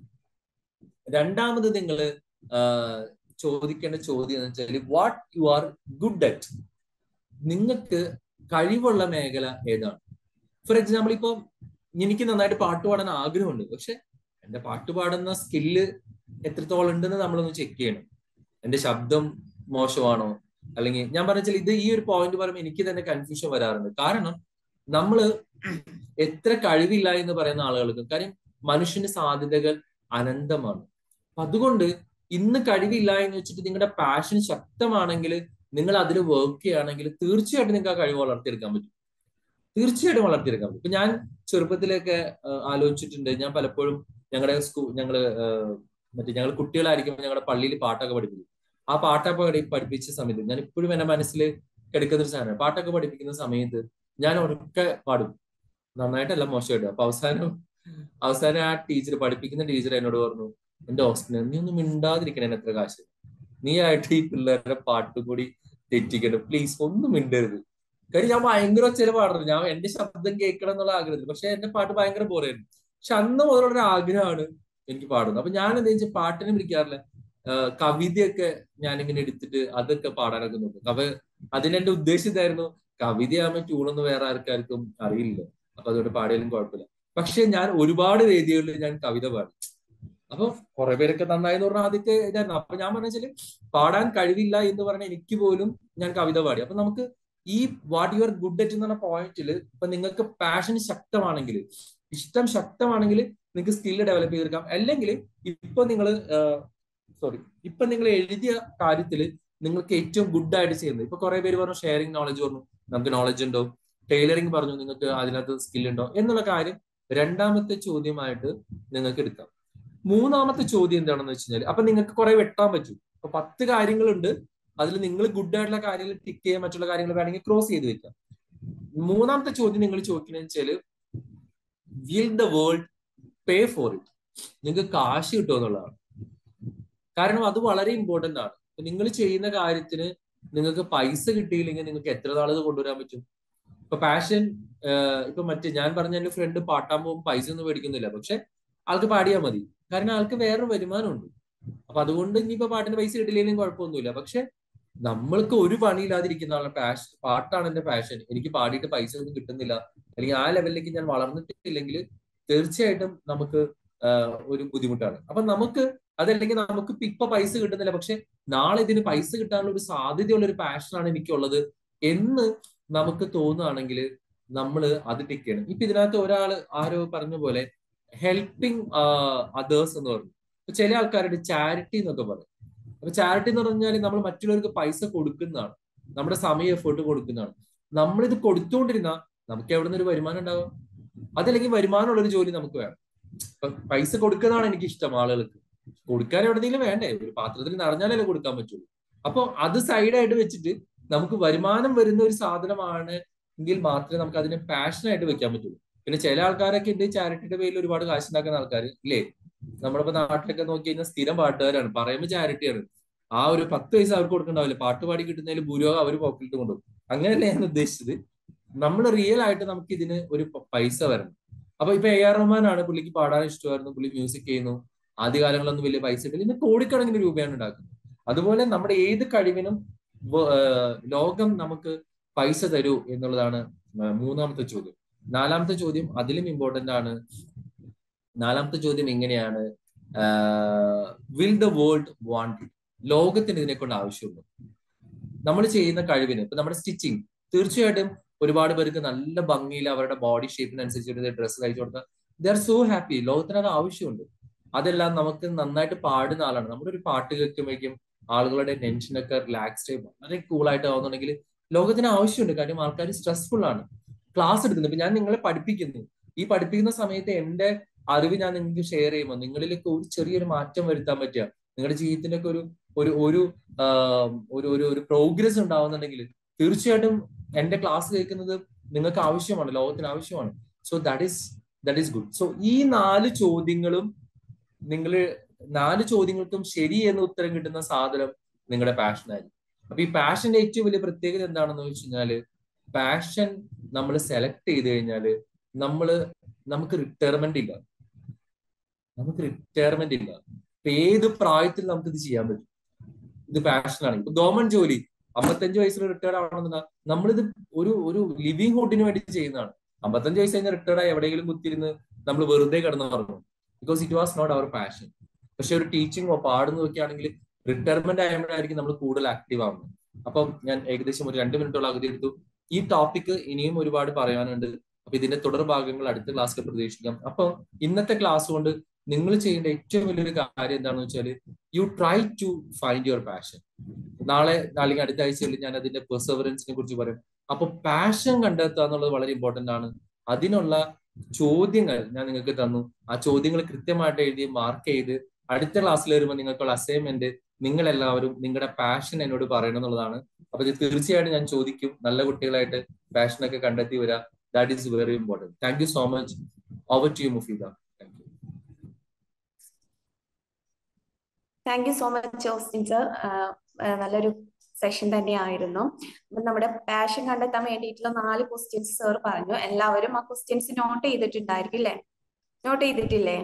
രണ്ടാമത് നിങ്ങൾ ചോദിക്കേണ്ട ചോദ്യം എന്ന് വെച്ചാൽ what you are good at. നിങ്ങൾക്ക് കഴിവുള്ള മേഖല ഏതാണ്? ഫോർ എക്സാമ്പിൾ, ഇപ്പൊ എനിക്ക് നന്നായിട്ട് പാട്ട് പാടാൻ ആഗ്രഹമുണ്ട്, പക്ഷെ എന്റെ പാട്ട് പാടുന്ന സ്കില്ല് എത്രത്തോളം ഉണ്ടെന്ന് നമ്മളൊന്ന് ചെക്ക് ചെയ്യണം. എന്റെ ശബ്ദം മോശമാണോ? അല്ലെങ്കിൽ ഞാൻ പറഞ്ഞാൽ ഇത് ഈ ഒരു പോയിന്റ് പറയുമ്പോൾ എനിക്ക് തന്നെ കൺഫ്യൂഷൻ വരാറുണ്ട്. കാരണം നമ്മള് എത്ര കഴിവില്ല എന്ന് പറയുന്ന ആളുകൾക്ക്, കാര്യം മനുഷ്യന് സാധ്യതകൾ അനന്തമാണ്. അതുകൊണ്ട് ഇന്ന് കഴിവില്ല എന്ന് വെച്ചിട്ട് നിങ്ങളുടെ പാഷൻ ശക്തമാണെങ്കിൽ, നിങ്ങൾ അതിൽ വർക്ക് ചെയ്യുകയാണെങ്കിൽ തീർച്ചയായിട്ടും നിങ്ങൾക്ക് ആ കഴിവ് വളർത്തിയെടുക്കാൻ പറ്റും. തീർച്ചയായിട്ടും വളർത്തിയെടുക്കാൻ പറ്റും. ഇപ്പൊ ഞാൻ ചെറുപ്പത്തിലൊക്കെ ആലോചിച്ചിട്ടുണ്ട്. ഞാൻ പലപ്പോഴും ഞങ്ങളുടെ സ്കൂൾ ഞങ്ങള് മറ്റേ ഞങ്ങൾ കുട്ടികളായിരിക്കുമ്പോൾ ഞങ്ങളുടെ പള്ളിയിൽ പാട്ടൊക്കെ പഠിപ്പിക്കും. ആ പാട്ടൊക്കെ പഠി- പഠിപ്പിച്ച സമയത്ത് ഞാൻ ഇപ്പോഴും എന്റെ മനസ്സിൽ കിടക്കുന്ന ഒരു സാധനമാണ്. പാട്ടൊക്കെ പഠിപ്പിക്കുന്ന സമയത്ത് ഞാൻ ഉറക്കെ പാടും, നന്നായിട്ടല്ല മോശമായിട്ട്. അപ്പൊ അവസാനം അവസാനം ആ ടീച്ചർ, പഠിപ്പിക്കുന്ന ടീച്ചർ എന്നോട് പറഞ്ഞു, എന്റെ ഓസ്റ്റിന് നീ ഒന്നും മിണ്ടാതിരിക്കണേ, എത്ര കാശ് നീ ആയിട്ട് ഈ പിള്ളേരുടെ പാട്ടും കൂടി തെറ്റിക്കണ്ട, പ്ലീസ് ഒന്നും മിണ്ടരുത്. കാര്യം ഞാൻ ഭയങ്കര ഒച്ചയിൽ പാടുന്നു, ഞാൻ എന്റെ ശബ്ദം കേൾക്കണം എന്നുള്ള ആഗ്രഹത്തിൽ. പക്ഷെ എന്റെ പാട്ട് ഭയങ്കര ബോറായിരുന്നു. പക്ഷെ അന്ന് മുതലുള്ള ഒരു ആഗ്രഹമാണ് എനിക്ക് പാടുന്നത്. അപ്പൊ ഞാൻ എന്താ വെച്ചാൽ പാട്ടിനെ പിടിക്കാറില്ല. ആഹ് കവിതയൊക്കെ ഞാനിങ്ങനെ എടുത്തിട്ട് അതൊക്കെ പാടാനൊക്കെ നോക്കും. അപ്പൊ അതിനെന്റെ ഉദ്ദേശം ഇതായിരുന്നു, കവിതയാകുമ്പോൾ ട്യൂണൊന്നും വേറെ ആർക്കാർക്കും അറിയില്ല, അപ്പൊ അതുകൊണ്ട് പാടിയാലും കുഴപ്പമില്ല. പക്ഷെ ഞാൻ ഒരുപാട് വേദികളിൽ ഞാൻ കവിത പാടി. അപ്പൊ കുറെ പേരൊക്കെ നന്നായെന്ന് പറഞ്ഞാൽ ആദ്യത്തെ ഇതായിരുന്നു. അപ്പൊ ഞാൻ പറഞ്ഞാല് പാടാൻ കഴിവില്ല എന്ന് പറഞ്ഞ എനിക്ക് പോലും ഞാൻ കവിത പാടി. അപ്പൊ നമുക്ക് ഈ what you are good at എന്നുള്ള പോയിന്റിൽ ഇപ്പൊ നിങ്ങൾക്ക് പാഷൻ ശക്തമാണെങ്കിൽ, ഇഷ്ടം ശക്തമാണെങ്കിൽ നിങ്ങൾക്ക് സ്കില്ല് ഡെവലപ്പ് ചെയ്തെടുക്കാം. അല്ലെങ്കിൽ ഇപ്പൊ നിങ്ങൾ സോറി ഇപ്പൊ നിങ്ങൾ എഴുതിയ കാര്യത്തിൽ നിങ്ങൾക്ക് ഏറ്റവും ഗുഡ് ആയിട്ട് ചെയ്യുന്നത്, ഇപ്പൊ കുറെ പേര് പറഞ്ഞു ഷെയറിംഗ് നോളജ് പറഞ്ഞു, നമുക്ക് നോളജ് ഉണ്ടോ, ടൈലറിംഗ് പറഞ്ഞു, നിങ്ങൾക്ക് അതിനകത്ത് സ്കിൽ ഉണ്ടോ എന്നുള്ള കാര്യം രണ്ടാമത്തെ ചോദ്യമായിട്ട് നിങ്ങൾക്ക് എടുക്കാം. മൂന്നാമത്തെ ചോദ്യം എന്താണെന്ന് വെച്ച് കഴിഞ്ഞാൽ, അപ്പൊ നിങ്ങൾക്ക് കുറെ വെട്ടാൻ പറ്റും. അപ്പൊ പത്ത് കാര്യങ്ങളുണ്ട്, അതിൽ നിങ്ങൾ ഗുഡ് ആയിട്ടുള്ള കാര്യങ്ങൾ ടിക്ക് ചെയ്യാൻ, മറ്റുള്ള കാര്യങ്ങൾ വേണമെങ്കിൽ ക്രോസ് ചെയ്ത് വെക്കാം. മൂന്നാമത്തെ ചോദ്യം നിങ്ങൾ ചോദിക്കുന്നത് വെച്ചാല്, will the world pay for it, നിങ്ങൾക്ക് കാശ് കിട്ടുമോ എന്നുള്ളതാണ്. കാരണം അത് വളരെ ഇമ്പോർട്ടന്റ് ആണ്. നിങ്ങൾ ചെയ്യുന്ന കാര്യത്തിന് നിങ്ങൾക്ക് പൈസ കിട്ടിയില്ലെങ്കിൽ നിങ്ങൾക്ക് എത്ര നാളത് കൊണ്ടുവരാൻ പറ്റും? ഇപ്പൊ പാഷൻ, ഇപ്പൊ മറ്റേ ഞാൻ പറഞ്ഞ എന്റെ ഫ്രണ്ട് പാട്ടാൻ പോകുമ്പോൾ പൈസ ഒന്നും മേടിക്കുന്നില്ല, പക്ഷെ ആൾക്ക് പാടിയാൽ മതി, കാരണം ആൾക്ക് വേറൊരു വരുമാനമുണ്ട്. അപ്പൊ അതുകൊണ്ട് ഇനിയിപ്പോ പാട്ടിന് പൈസ കിട്ടിയില്ലെങ്കിലും കുഴപ്പമൊന്നുമില്ല. പക്ഷെ നമ്മൾക്ക് ഒരു പണിയില്ലാതിരിക്കുന്ന ആളുടെ പാഷൻ, പാട്ടാണ് എന്റെ പാഷൻ, എനിക്ക് പാടിയിട്ട് പൈസ ഒന്നും കിട്ടുന്നില്ല, അല്ലെങ്കിൽ ആ ലെവലിലേക്ക് ഞാൻ വളർന്നിട്ടില്ലെങ്കിൽ തീർച്ചയായിട്ടും നമുക്ക് ഒരു ബുദ്ധിമുട്ടാണ്. അപ്പൊ നമുക്ക് അതല്ലെങ്കിൽ നമുക്ക് ഇപ്പൊ പൈസ കിട്ടുന്നില്ല, പക്ഷെ നാളെ ഇതിന് പൈസ കിട്ടാനുള്ള ഒരു സാധ്യതയുള്ള ഒരു പാഷനാണ് എനിക്കുള്ളത് എന്ന് നമുക്ക് തോന്നുകയാണെങ്കിൽ നമ്മൾ അത് ടിക്ക് ചെയ്യണം. ഇപ്പൊ ഇതിനകത്ത് ഒരാൾ ആരോ പറഞ്ഞ പോലെ ഹെൽപ്പിംഗ് അതേഴ്സ് എന്ന് പറഞ്ഞു. ചില ആൾക്കാരുടെ ചാരിറ്റി എന്നൊക്കെ പറയും. അപ്പൊ ചാരിറ്റി എന്ന് പറഞ്ഞാൽ നമ്മൾ മറ്റുള്ളവർക്ക് പൈസ കൊടുക്കുന്നതാണ്, നമ്മുടെ സമയം എഫേർട്ട് കൊടുക്കുന്നതാണ്. നമ്മളിത് കൊടുത്തുകൊണ്ടിരുന്നാൽ നമുക്ക് എവിടെ നിന്ന് ഒരു വരുമാനം ഉണ്ടാവും? അതല്ലെങ്കിൽ വരുമാനമുള്ള ഒരു ജോലി നമുക്ക് വേണം. ഇപ്പൊ പൈസ കൊടുക്കുന്നതാണ് എനിക്ക് ഇഷ്ടം ആളുകൾക്ക്, കൊടുക്കാൻ എവിടെയെങ്കിലും വേണ്ടേ, ഒരു പാത്രത്തിൽ നിറഞ്ഞാലല്ലേ കൊടുക്കാൻ പറ്റുള്ളൂ. അപ്പൊ അത് സൈഡായിട്ട് വെച്ചിട്ട് നമുക്ക് വരുമാനം വരുന്ന ഒരു സാധനമാണ് എങ്കിൽ മാത്രമേ നമുക്ക് അതിനെ പാഷനായിട്ട് വെക്കാൻ പറ്റുള്ളൂ. പിന്നെ ചില ആൾക്കാരൊക്കെ ഉണ്ട് ചാരിറ്റിയുടെ പേരിൽ ഒരുപാട് കാശ് ഉണ്ടാക്കുന്ന ആൾക്കാർ ഇല്ലേ. നമ്മളിപ്പോ നാട്ടിലൊക്കെ നോക്കി കഴിഞ്ഞാൽ സ്ഥിരം പാട്ടുകാരാണ്, പറയുമ്പോൾ ചാരിറ്റിയാണ്. ആ ഒരു പത്ത് പൈസ അവർക്ക് കൊടുക്കണ്ടാവില്ല, പാട്ട് പാടി കിട്ടുന്നതിൽ ഭൂരിഭാഗം അവർ പോക്കറ്റിൽ കൊണ്ടുപോകും. അങ്ങനെയല്ല ഞാൻ ഉദ്ദേശിച്ചത്. നമ്മൾ റിയൽ ആയിട്ട് നമുക്ക് ഇതിന് ഒരു പൈസ വരണം. അപ്പൊ ഇപ്പൊ എ ആർ റഹ്മാൻ ആണ്, പുള്ളിക്ക് പാടാൻ ഇഷ്ടമായിരുന്നു, പുള്ളി മ്യൂസിക് ചെയ്യുന്നു, ആദ്യകാലങ്ങളൊന്നും വലിയ പൈസ ഇട്ടില്ല, ഇന്ന് കോടിക്കണക്കിന് രൂപയാണ് ഉണ്ടാക്കുന്നത്. അതുപോലെ നമ്മുടെ ഏത് കഴിവിനും ലോകം നമുക്ക് പൈസ തരൂ എന്നുള്ളതാണ് മൂന്നാമത്തെ ചോദ്യം. നാലാമത്തെ ചോദ്യം അതിലും ഇമ്പോർട്ടന്റ് ആണ്. നാലാമത്തെ ചോദ്യം എങ്ങനെയാണ്, will the world want it, ലോകത്തിന് ഇതിനെ കൊണ്ട് ആവശ്യമുണ്ടോ? നമ്മൾ ചെയ്യുന്ന കഴിവിന്, ഇപ്പൊ നമ്മുടെ സ്റ്റിച്ചിങ്, തീർച്ചയായിട്ടും ഒരുപാട് പേർക്ക് നല്ല ഭംഗിയിൽ അവരുടെ ബോഡി ഷേപ്പിനനുസരിച്ച് ഡ്രസ്സ് കഴിച്ചു കൊടുത്താൽ ദേ ആർ സോ ഹാപ്പി, ലോകത്തിന് അത് ആവശ്യമുണ്ട്. അതെല്ലാം നമുക്ക് നന്നായിട്ട് പാടുന്ന ആളാണ്, നമ്മുടെ ഒരു പാട്ട് കേൾക്കുമ്പോഴേക്കും ആളുകളുടെ ടെൻഷനൊക്കെ റിലാക്സ്ഡ് ആയി വളരെ കൂളായിട്ട് ആവുന്നുണ്ടെങ്കിൽ ലോകത്തിന് ആവശ്യമുണ്ട്. കാര്യം ആൾക്കാർ സ്ട്രെസ്ഫുൾ ആണ്. ക്ലാസ് എടുക്കുന്നത്, ഇപ്പൊ ഞാൻ നിങ്ങളെ പഠിപ്പിക്കുന്നു, ഈ പഠിപ്പിക്കുന്ന സമയത്ത് എന്റെ അറിവ് ഞാൻ നിങ്ങൾക്ക് ഷെയർ ചെയ്യുമ്പോൾ നിങ്ങളിലേക്ക് ഒരു ചെറിയൊരു മാറ്റം വരുത്താൻ പറ്റുക, നിങ്ങളുടെ ജീവിതത്തിന്റെ ഒക്കെ ഒരു ഒരു ഒരു ഒരു ഒരു പ്രോഗ്രസ് ഉണ്ടാവുന്നുണ്ടെങ്കിൽ തീർച്ചയായിട്ടും എന്റെ ക്ലാസ് കേൾക്കുന്നത് നിങ്ങൾക്ക് ആവശ്യമാണ്, ലോകത്തിന് ആവശ്യമാണ്. So that is that is good. So ഈ നാല് ചോദ്യങ്ങളും നിങ്ങൾ നാല് ചോദ്യങ്ങൾക്കും ശരി എന്ന് ഉത്തരം കിട്ടുന്ന സാധനം നിങ്ങളുടെ പാഷനായിരിക്കും. അപ്പൊ ഈ പാഷന്റെ ഏറ്റവും വലിയ പ്രത്യേകത എന്താണെന്ന് വെച്ച് കഴിഞ്ഞാല്, പാഷൻ നമ്മൾ സെലക്ട് ചെയ്ത് കഴിഞ്ഞാല് നമ്മള് നമുക്ക് റിട്ടയർമെന്റ് ഇല്ല, നമുക്ക് റിട്ടയർമെന്റ് ഇല്ല. ഇപ്പൊ ഏത് പ്രായത്തിൽ നമുക്ക് ഇത് ചെയ്യാൻ പറ്റും. ഇത് പാഷനാണ്. ഇപ്പൊ ഗവൺമെന്റ് ജോലി അമ്പത്തഞ്ച് വയസ്സിൽ റിട്ടയർഡ് ആവണമെന്നാ നമ്മളിത് ഒരു ഒരു ലിവിങ് ഹുഡിന് വേണ്ടി ചെയ്യുന്നതാണ്. അമ്പത്തഞ്ച് വയസ്സ് കഴിഞ്ഞാൽ റിട്ടയർഡ് ആയി എവിടെയെങ്കിലും കുത്തിരുന്ന് നമ്മൾ വെറുതെ കിടന്ന് പറഞ്ഞു, because it was not our passion. പക്ഷെ ഒരു ടീച്ചിങ്ങോ പാടുന്നതൊക്കെ ആണെങ്കിൽ റിട്ടയർമെന്റ് ആയപ്പോഴായിരിക്കും നമ്മൾ കൂടുതൽ ആക്റ്റീവ് ആവുന്നത്. അപ്പം ഞാൻ ഏകദേശം ഒരു രണ്ട് മിനിറ്റോളം അവധി എടുത്തു. ഈ ടോപ്പിക്ക് ഇനിയും ഒരുപാട് പറയാനുണ്ട്. അപ്പൊ ഇതിന്റെ തുടർ ഭാഗങ്ങൾ അടുത്ത ക്ലാസ്സിൽ പ്രതീക്ഷിക്കാം. അപ്പൊ ഇന്നത്തെ ക്ലാസ് കൊണ്ട് നിങ്ങൾ ചെയ്യേണ്ട ഏറ്റവും വലിയൊരു കാര്യം എന്താണെന്ന് വെച്ചാൽ, you try to find your passion. നാളെ അല്ലെങ്കിൽ അടുത്ത ആഴ്ചയിൽ ഞാൻ അതിന്റെ പെർസെവറൻസിനെ കുറിച്ച് പറയും. അപ്പൊ പാഷൻ കണ്ടെത്തുക എന്നുള്ളത് വളരെ ഇമ്പോർട്ടന്റ് ആണ്. അതിനുള്ള ചോദ്യങ്ങൾ ഞാൻ നിങ്ങൾക്ക് തന്നു. ആ ചോദ്യങ്ങൾ കൃത്യമായിട്ട് എഴുതി മാർക്ക് ചെയ്ത് അടുത്ത ക്ലാസ്സിൽ വരുമ്പോൾ നിങ്ങൾക്കുള്ള അസൈൻമെന്റ് നിങ്ങൾ എല്ലാവരും നിങ്ങളുടെ പാഷൻ എന്നോട് പറയണം എന്നുള്ളതാണ്. അപ്പൊ ഇത് തീർച്ചയായിട്ടും ഞാൻ ചോദിക്കും. നല്ല കുട്ടികളായിട്ട് പാഷനൊക്കെ കണ്ടെത്തി വരിക. That is very important. Thank you so much. Over to you Mufeeda. Thank you. Thank you so much Austin sir. നല്ലൊരു സെഷൻ തന്നെയായിരുന്നു. അപ്പൊ നമ്മുടെ പാഷൻ കണ്ടെത്താൻ വേണ്ടിയിട്ടുള്ള നാല് ക്വസ്റ്റ്യൻസ് സർ പറഞ്ഞു. എല്ലാവരും ആ ക്വസ്റ്റ്യൻസ് നോട്ട് ചെയ്തിട്ടുണ്ടായിരിക്കും അല്ലേ? നോട്ട് ചെയ്തിട്ടില്ലേ?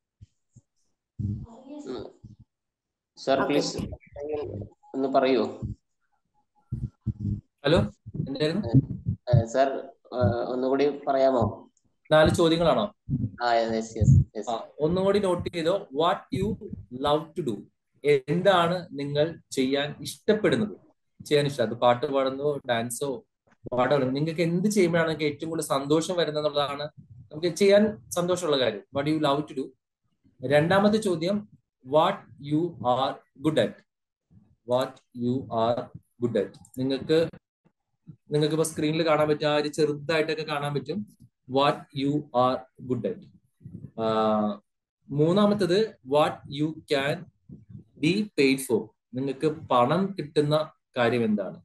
Sir okay. പ്ലീസ് ഒന്ന് പറയൂ. ഹലോ, എന്തായിരുന്നു? സർ ഒന്നുകൂടി പറയാമോ? നാല് ചോദ്യങ്ങളാണോ? ആ യെസ് യെസ് യെസ്. ആ, ഒന്നുകൂടി നോട്ട് ചെയ്തോ. What you love to do. എന്താണ് നിങ്ങൾ ചെയ്യാൻ ഇഷ്ടപ്പെടുന്നത്? ചെയ്യാൻ ഇഷ്ടം, അത് പാട്ട് പാടുന്നോ ഡാൻസോ പാട്ടോ, നിങ്ങൾക്ക് എന്ത് ചെയ്യുമ്പോഴാണ് നിങ്ങൾക്ക് ഏറ്റവും കൂടുതൽ സന്തോഷം വരുന്നത് എന്നുള്ളതാണ് നമുക്ക് ചെയ്യാൻ സന്തോഷമുള്ള കാര്യം. What you love to do. രണ്ടാമത്തെ ചോദ്യം, what you are good at. What you are good at. നിങ്ങൾക്ക് നിങ്ങൾക്ക് ഇപ്പൊ സ്ക്രീനിൽ കാണാൻ പറ്റും, ആ ഒരു ചെറുതായിട്ടൊക്കെ കാണാൻ പറ്റും. What you are good at. മൂന്നാമത്തത്, what you can be paid for. നിങ്ങൾക്ക് പണം കിട്ടുന്ന കാര്യം എന്താണ്?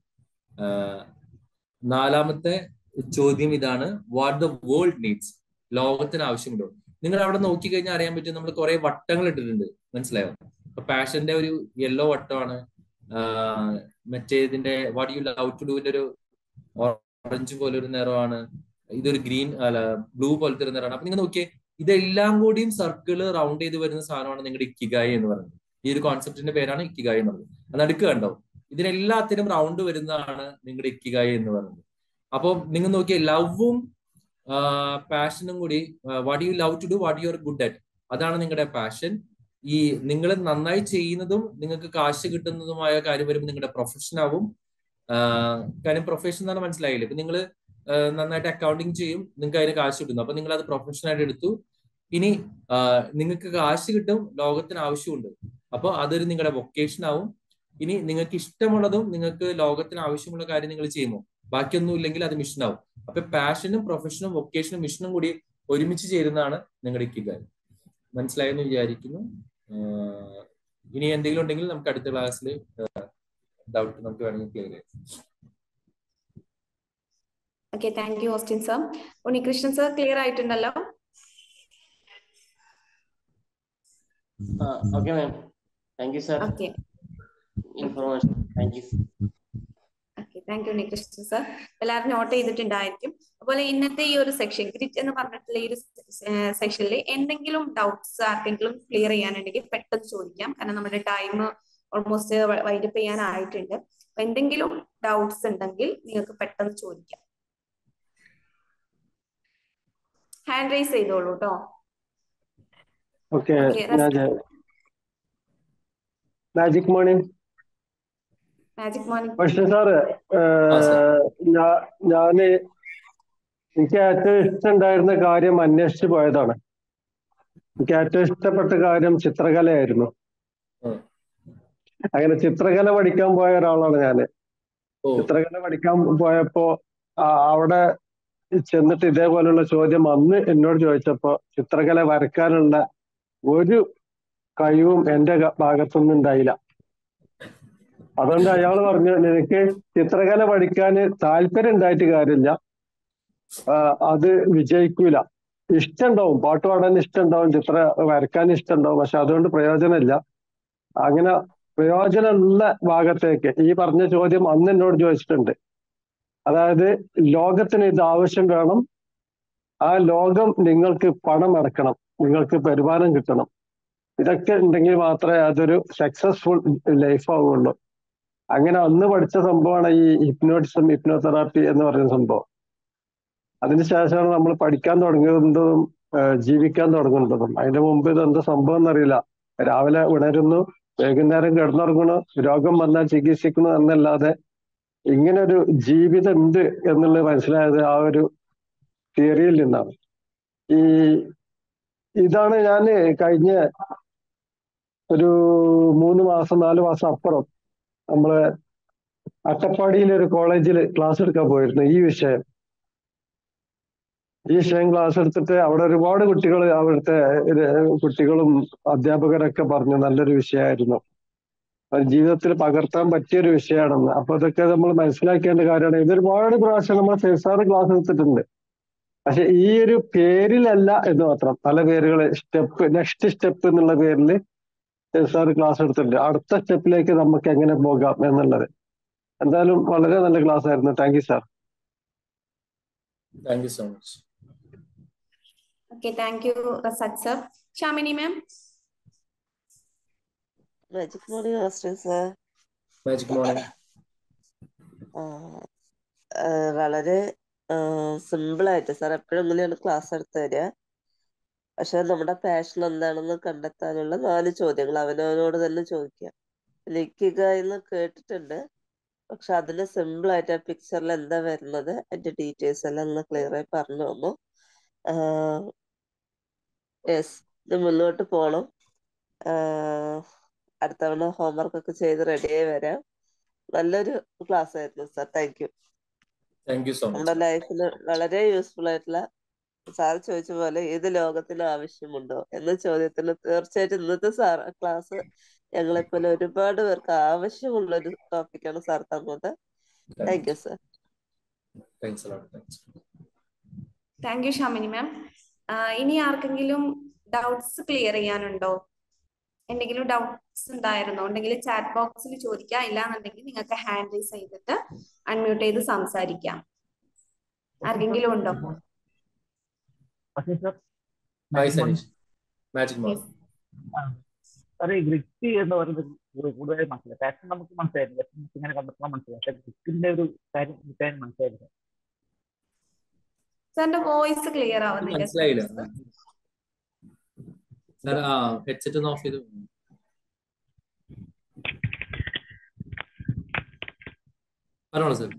നാലാമത്തെ ചോദ്യം ഇതാണ്, വാട്ട് ദ വേൾഡ് നീഡ്സ്. ലോകത്തിന് ആവശ്യമുണ്ടോ? നിങ്ങൾ അവിടെ നോക്കിക്കഴിഞ്ഞാൽ അറിയാൻ പറ്റും, നമ്മൾ കുറെ വട്ടങ്ങൾ ഇട്ടിട്ടുണ്ട്. മനസ്സിലായോ? അപ്പൊ പാഷന്റെ ഒരു യെല്ലോ വട്ടമാണ്, മറ്റേതിന്റെ വാട്ട് യു ലവ് ടു ഡുവിന്റെ ഒരു ഓറഞ്ച് പോലെ ഒരു നിറമാണ്, ഇതൊരു ഗ്രീൻ അല്ല ബ്ലൂ പോലത്തെ ഒരു നിറമാണ്. അപ്പൊ നിങ്ങൾ നോക്കിയേ, ഇതെല്ലാം കൂടിയും സർക്കിള് റൗണ്ട് ചെയ്ത് വരുന്ന സാധനമാണ് നിങ്ങളുടെ ഇക്കിഗായി എന്ന് പറയുന്നത്. ഈ ഒരു കോൺസെപ്റ്റിന്റെ പേരാണ് ഇക്കിഗായി എന്നുള്ളത്. അത് അടുക്ക് കണ്ടോ? ഇതിനെല്ലാത്തിനും റൗണ്ട് വരുന്നതാണ് നിങ്ങളുടെ ഇക്കിഗായി എന്ന് പറയുന്നത്. അപ്പൊ നിങ്ങൾ നോക്കിയേ, ലവും പാഷനും കൂടി, what you love to do, what you are good at, അതാണ് നിങ്ങളുടെ പാഷൻ. ഈ നിങ്ങൾ നന്നായി ചെയ്യുന്നതും നിങ്ങൾക്ക് കാശ് കിട്ടുന്നതുമായ കാര്യം വരുമ്പോൾ നിങ്ങളുടെ പ്രൊഫഷൻ ആവും. കാര്യം പ്രൊഫഷൻ എന്നാണ് മനസ്സിലായില്ലേ? ഇപ്പൊ നിങ്ങൾ നന്നായിട്ട് അക്കൗണ്ടിങ് ചെയ്യും, നിങ്ങൾക്ക് അതിന് കാശ് കിട്ടുന്നു, അപ്പൊ നിങ്ങൾ അത് പ്രൊഫഷനായിട്ട് എടുത്തു. ഇനി നിങ്ങൾക്ക് കാശ് കിട്ടും, ലോകത്തിന് ആവശ്യമുണ്ട്, അപ്പൊ അതൊരു നിങ്ങളുടെ വൊക്കേഷൻ ആവും. ഇനി നിങ്ങൾക്ക് ഇഷ്ടമുള്ളതും നിങ്ങൾക്ക് ലോകത്തിന് ആവശ്യമുള്ള കാര്യം നിങ്ങൾ ചെയ്യുമോ? ബാക്കിയൊന്നും ഇല്ലെങ്കിൽ അത് മിഷൻ ആവും. അപ്പൊ പാഷനും പ്രൊഫഷനും വൊക്കേഷനും മിഷനും കൂടി ഒരുമിച്ച് ചേരുന്നതാണ് നിങ്ങളുടെ ഇക്കിഗായി. മനസ്സിലായെന്ന് വിചാരിക്കുന്നു. ഇനി എന്തെങ്കിലും ഉണ്ടെങ്കിൽ നമുക്ക് അടുത്ത ക്ലാസ്സിൽ ഡൗട്ട് നമുക്ക് വേണമെങ്കിൽ ക്ലിയർ ചെയ്യാം. Okay, thank you Austin sir. Unnikrishnan sir clear ആയിട്ടുണ്ടല്ലോ? Okay ma'am, thank you sir. Okay information thank you. Okay, thank you Unnikrishnan sir. എല്ലാവരും നോട്ട് ചെയ്തിട്ടുണ്ടായിരിക്കും. അതുപോലെ ഇന്നത്തെ ഈ ഒരു സെക്ഷൻ ഗ്രിറ്റ് എന്ന് പറഞ്ഞിട്ടുള്ള ഈ ഒരു സെക്ഷനിൽ എന്തെങ്കിലും ഡൗട്ട്സ് ആർക്കെങ്കിലും ക്ലിയർ ചെയ്യാനുണ്ടെങ്കിൽ പെട്ടെന്ന് ചോദിക്കാം. കാരണം നമ്മുടെ ടൈം ഓൾമോസ്റ്റ് വൈൻഡപ്പ് ചെയ്യാനായിട്ടുണ്ട്. അപ്പൊ എന്തെങ്കിലും ഡൗട്ട്സ് ഉണ്ടെങ്കിൽ നിങ്ങൾക്ക് പെട്ടെന്ന് ചോദിക്കാം. ഹാൻഡ് റൈസ് ചെയ്തോളൂ കേട്ടോ. Okay, magic morning. Magic morning. പക്ഷെ സാറ്, ഞാന് എനിക്ക് ഏറ്റവും ഇഷ്ടമുണ്ടായിരുന്ന കാര്യം അന്വേഷിച്ചു പോയതാണ്. എനിക്ക് ഏറ്റവും ഇഷ്ടപ്പെട്ട കാര്യം ചിത്രകലയായിരുന്നു. അങ്ങനെ ചിത്രകല പഠിക്കാൻ പോയ ഒരാളാണ് ഞാന്. ചിത്രകല പഠിക്കാൻ പോയപ്പോ അവിടെ ചെന്നിട്ട് ഇതേപോലുള്ള ചോദ്യം അന്ന് എന്നോട് ചോദിച്ചപ്പോ ചിത്രകല വരക്കാനുള്ള ഒരു കഴിവും എന്റെ ഭാഗത്തുനിന്ന് ഉണ്ടായില്ല. അതുകൊണ്ട് അയാൾ പറഞ്ഞു, നിനക്ക് ചിത്രകല പഠിക്കാൻ താല്പര്യം ഉണ്ടായിട്ട് കാര്യമില്ല, അത് വിജയിക്കൂല. ഇഷ്ടമുണ്ടാവും, പാട്ട് പാടാൻ ഇഷ്ടമുണ്ടാവും, ചിത്ര വരക്കാൻ ഇഷ്ടമുണ്ടാവും, പക്ഷെ അതുകൊണ്ട് പ്രയോജനമില്ല. അങ്ങനെ പ്രയോജനമുള്ള ഭാഗത്തേക്ക് ഈ പറഞ്ഞ ചോദ്യം അന്ന് എന്നോട് ചോദിച്ചിട്ടുണ്ട്. അതായത് ലോകത്തിന് ഇത് ആവശ്യം വേണം, ആ ലോകം നിങ്ങൾക്ക് പണം ഇറക്കണം, നിങ്ങൾക്ക് വരുമാനം കിട്ടണം, ഇതൊക്കെ ഉണ്ടെങ്കിൽ മാത്രമേ അതൊരു സക്സസ്ഫുൾ ലൈഫ് ആവുള്ളൂ. അങ്ങനെ അന്ന് പഠിച്ച സംഭവമാണ് ഈ ഹിപ്നോട്ടിസം, ഹിപ്നോതെറാപ്പി എന്ന് പറയുന്ന സംഭവം. അതിനുശേഷമാണ് നമ്മൾ പഠിക്കാൻ തുടങ്ങുന്നതും ജീവിക്കാൻ തുടങ്ങുന്നതും. അതിന്റെ മുമ്പ് ഇതെന്താ സംഭവം എന്നറിയില്ല. രാവിലെ ഉണരുന്നു, വൈകുന്നേരം കിടന്നുറങ്ങണു, രോഗം വന്നാൽ ചികിത്സിക്കുന്നു എന്നല്ലാതെ ഇങ്ങനൊരു ജീവിതം ഉണ്ട് എന്നുള്ളത് മനസ്സിലായത് ആ ഒരു തിയറിയിൽ നിന്നാണ്. ഈ ഇതാണ് ഞാൻ കഴിഞ്ഞ ഒരു മൂന്ന് മാസം നാല് മാസം അപ്പുറം നമ്മള് അട്ടപ്പാടിയിലെ ഒരു കോളേജിൽ ക്ലാസ് എടുക്കാൻ പോയിരുന്നു ഈ വിഷയം. ഈ വിഷയം ക്ലാസ് എടുത്തിട്ട് അവിടെ ഒരുപാട് കുട്ടികൾ അവിടുത്തെ ഇത് കുട്ടികളും അധ്യാപകരൊക്കെ പറഞ്ഞു നല്ലൊരു വിഷയമായിരുന്നു, അത് ജീവിതത്തിൽ പകർത്താൻ പറ്റിയൊരു വിഷയമാണെന്ന്. അപ്പൊ അതൊക്കെ നമ്മൾ മനസ്സിലാക്കേണ്ട കാര്യമാണ്. ഇത് ഒരുപാട് പ്രാവശ്യം നമ്മൾ സെസാറ് ക്ലാസ് എടുത്തിട്ടുണ്ട്, പക്ഷെ ഈ ഒരു പേരിലല്ല എന്ന് മാത്രം. പല പേരുകൾ സ്റ്റെപ്പ് നെക്സ്റ്റ് സ്റ്റെപ്പ് എന്നുള്ള പേരിൽ സെസാറ് ക്ലാസ് എടുത്തിട്ടുണ്ട്. അടുത്ത സ്റ്റെപ്പിലേക്ക് നമുക്ക് എങ്ങനെ പോകാം എന്നുള്ളത്. എന്തായാലും വളരെ നല്ല ക്ലാസ് ആയിരുന്നു. Thank you sir. Thank you so much. Okay, thank you Razak sir. Shamini ma'am. Magic morning master sir. Magic morning. വളരെ സിമ്പിൾ ആയിട്ട് സാർ എപ്പോഴും ഇങ്ങനെയാണ് ക്ലാസ് എടുത്തു തരിക. പക്ഷെ നമ്മുടെ പാഷൻ എന്താണെന്ന് കണ്ടെത്താനുള്ള നാല് ചോദ്യങ്ങൾ അവനവനോട് തന്നെ ചോദിക്കുക. ലിഖിക എന്ന് കേട്ടിട്ടുണ്ട്, പക്ഷെ അതിന് സിമ്പിൾ ആയിട്ട് ആ പിക്ചറിൽ എന്താ വരുന്നത് അതിന്റെ ഡീറ്റെയിൽസ് എല്ലാം ഒന്ന് ക്ലിയർ ആയി പറഞ്ഞു തന്നു. യെസ്, ഇത് മുന്നോട്ട് പോകണം. അടുത്ത തവണ ഹോംവർക്ക് ഒക്കെ ചെയ്ത് റെഡിയായി വരാം. നല്ലൊരു ക്ലാസ് ആയിരുന്നു sir. Thank you. Thank you so much. നമ്മുടെ ലൈഫിന് വളരെ യൂസ്ഫുൾ ആയിട്ടുള്ള, സാർ ചോദിച്ച പോലെ ഏത് ലോകത്തിന് ആവശ്യമുണ്ടോ എന്ന ചോദ്യത്തിന് തീർച്ചയായിട്ടും ഇന്നത്തെ സാർ ക്ലാസ് ഞങ്ങളെപ്പോലെ ഒരുപാട് പേർക്ക് ആവശ്യമുള്ള ഒരു ടോപ്പിക്കാണ് സാർ തന്നത്. Thank you sir. Thank you Shamini ma'am. ഇനി ആർക്കെങ്കിലും ഡൗട്ട്സ് ക്ലിയർ ചെയ്യാനുണ്ടോ? എന്തെങ്കിലും ഡൗട്ട്സ് ഉണ്ടായിരുന്നോ? ഉണ്ടെങ്കിൽ ചാറ്റ് ബോക്സിൽ ചോദിക്കാം, ഇല്ലാന്നുണ്ടെങ്കിൽ നിങ്ങൾക്ക് ഹാൻഡ് റൈസ് ചെയ്തിട്ട് അൺമ്യൂട്ട് ചെയ്ത് സംസാരിക്കാം. ആർക്കെങ്കിലും ഉണ്ടോ? ഗ്രിറ്റ് എന്ന് പറയുന്നത് കൂടുതലായി മനസ്സിലായി. പാഷൻ നമുക്ക് മനസ്സിലായിരുന്നു, ഇങ്ങനെ കണ്ടെത്താൻ മനസ്സിലായി. പക്ഷെ ഗ്രിറ്റിന്റെ ഒരു കാര്യം കിട്ടാൻ മനസ്സിലായില്ല. സാറിന്റെ വോയിസ് ക്ലിയർ ആവുന്നില്ല. മനസ്സിലായില്ല സാർ. ആ ഹെഡ്സെറ്റ് ഒന്ന് ഓഫ് ചെയ്തു. പറഞ്ഞോളൂ സാർ.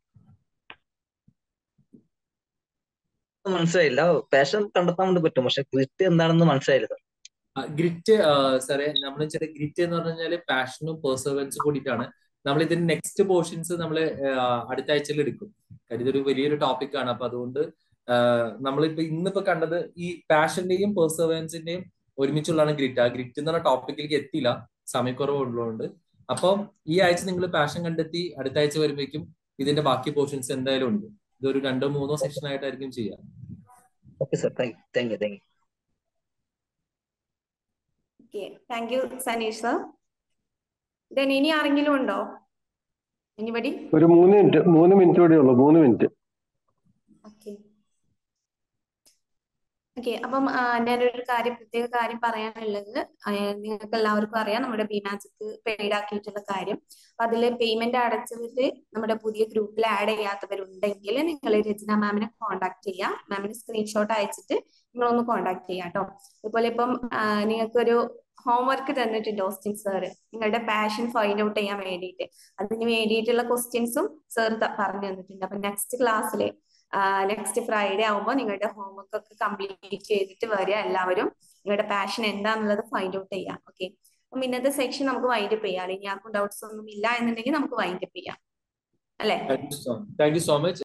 മനസ്സിലായില്ല. പാഷൻ കണ്ടെത്താൻ വേണ്ടി പറ്റും, പക്ഷെ ഗ്രിറ്റ് എന്താണെന്ന് മനസ്സിലായില്ല. ഗ്രിറ്റ് സാറേ, നമ്മൾ ചെറിയ ഗ്രിറ്റ് എന്ന് പറഞ്ഞു കഴിഞ്ഞാൽ പാഷനും പെർസെവറൻസും കൂടിയിട്ടാണ്. നമ്മൾ ഇതിന്റെ നെക്സ്റ്റ് പോർഷൻസ് നമ്മൾ അടുത്ത ആഴ്ചയിൽ എടുക്കും. കാര്യം ഇതൊരു വലിയൊരു ടോപ്പിക്കാണ്. അപ്പൊ അതുകൊണ്ട് നമ്മളിപ്പോ ഇന്നിപ്പോ കണ്ടത് ഈ പാഷന്റെയും പെർസെവറൻസിന്റെയും ഒരുമിച്ചുള്ളതാണ് ഗ്രിറ്റ്. ആ ഗ്രിറ്റ് എന്ന് പറഞ്ഞ ടോപ്പിക്കിലേക്ക് എത്തിയില്ല, സമയക്കുറവുള്ളതുകൊണ്ട്. അപ്പം ഈ ആഴ്ച നിങ്ങൾ പാഷൻ കണ്ടെത്തി അടുത്ത ആഴ്ച വരുമ്പോഴേക്കും ഇതിന്റെ ബാക്കി പോർഷൻസ് എന്തായാലും ഉണ്ട്. ഇതൊരു രണ്ടോ മൂന്നോ സെഷൻ ആയിട്ടായിരിക്കും ചെയ്യാം. Okay sir, thank you thank you thank you. Okay, thank you Saneesh sir. Then ഇനി ആരെങ്കിലും ഉണ്ടോ? എനിബഡി? ഒരു മൂന്ന് മിനിറ്റ് മൂന്ന് മിനിറ്റ് കൂടെ ഉള്ളൂ. മൂന്ന് മിനിറ്റ്. ഓക്കെ ഓക്കെ അപ്പം ഞാനൊരു കാര്യം പ്രത്യേക കാര്യം പറയാനുള്ളത്, നിങ്ങൾക്ക് എല്ലാവർക്കും അറിയാം നമ്മുടെ ബി മാജിക് പെയ്ഡ് ആക്കിയിട്ടുള്ള കാര്യം. അപ്പൊ അതില് പേയ്മെന്റ് അടച്ചവര് നമ്മുടെ പുതിയ ഗ്രൂപ്പിൽ ആഡ് ചെയ്യാത്തവരുണ്ടെങ്കിൽ നിങ്ങൾ രചന മാമിനെ കോൺടാക്ട് ചെയ്യാം. മാമിന് സ്ക്രീൻഷോട്ട് അയച്ചിട്ട് നിങ്ങളൊന്ന് കോൺടാക്ട് ചെയ്യാം കേട്ടോ. അതുപോലെ ഇപ്പം നിങ്ങൾക്കൊരു ഹോംവർക്ക് തന്നിട്ടുണ്ട് ഓസ്റ്റിൻ സാറ്, നിങ്ങളുടെ പാഷൻ ഫൈൻഡ് ഔട്ട് ചെയ്യാൻ വേണ്ടിയിട്ട്. അതിന് വേണ്ടിയിട്ടുള്ള ക്വസ്റ്റ്യൻസും സാർ പറഞ്ഞു തന്നിട്ടുണ്ട്. അപ്പൊ നെക്സ്റ്റ് ക്ലാസ്സില് നെക്സ്റ്റ് ഫ്രൈഡേ ആവുമ്പോൾ നിങ്ങളുടെ ഹോംവർക്ക് ഒക്കെ കംപ്ലീറ്റ് ചെയ്തിട്ട് വരിക എല്ലാവരും. നിങ്ങളുടെ പാഷൻ എന്താന്നുള്ളത് ഫൈൻഡ് ഔട്ട് ചെയ്യാം. ഓക്കെ, അപ്പം ഇന്നത്തെ സെക്ഷൻ നമുക്ക് വൈൻഡപ്പ് ചെയ്യാം. ഇനി ആർക്കും ഡൗട്ട്സ് ഒന്നും ഇല്ല എന്നുണ്ടെങ്കിൽ നമുക്ക് വൈൻഡപ്പ് ചെയ്യാം അല്ലേ? Thank you so much.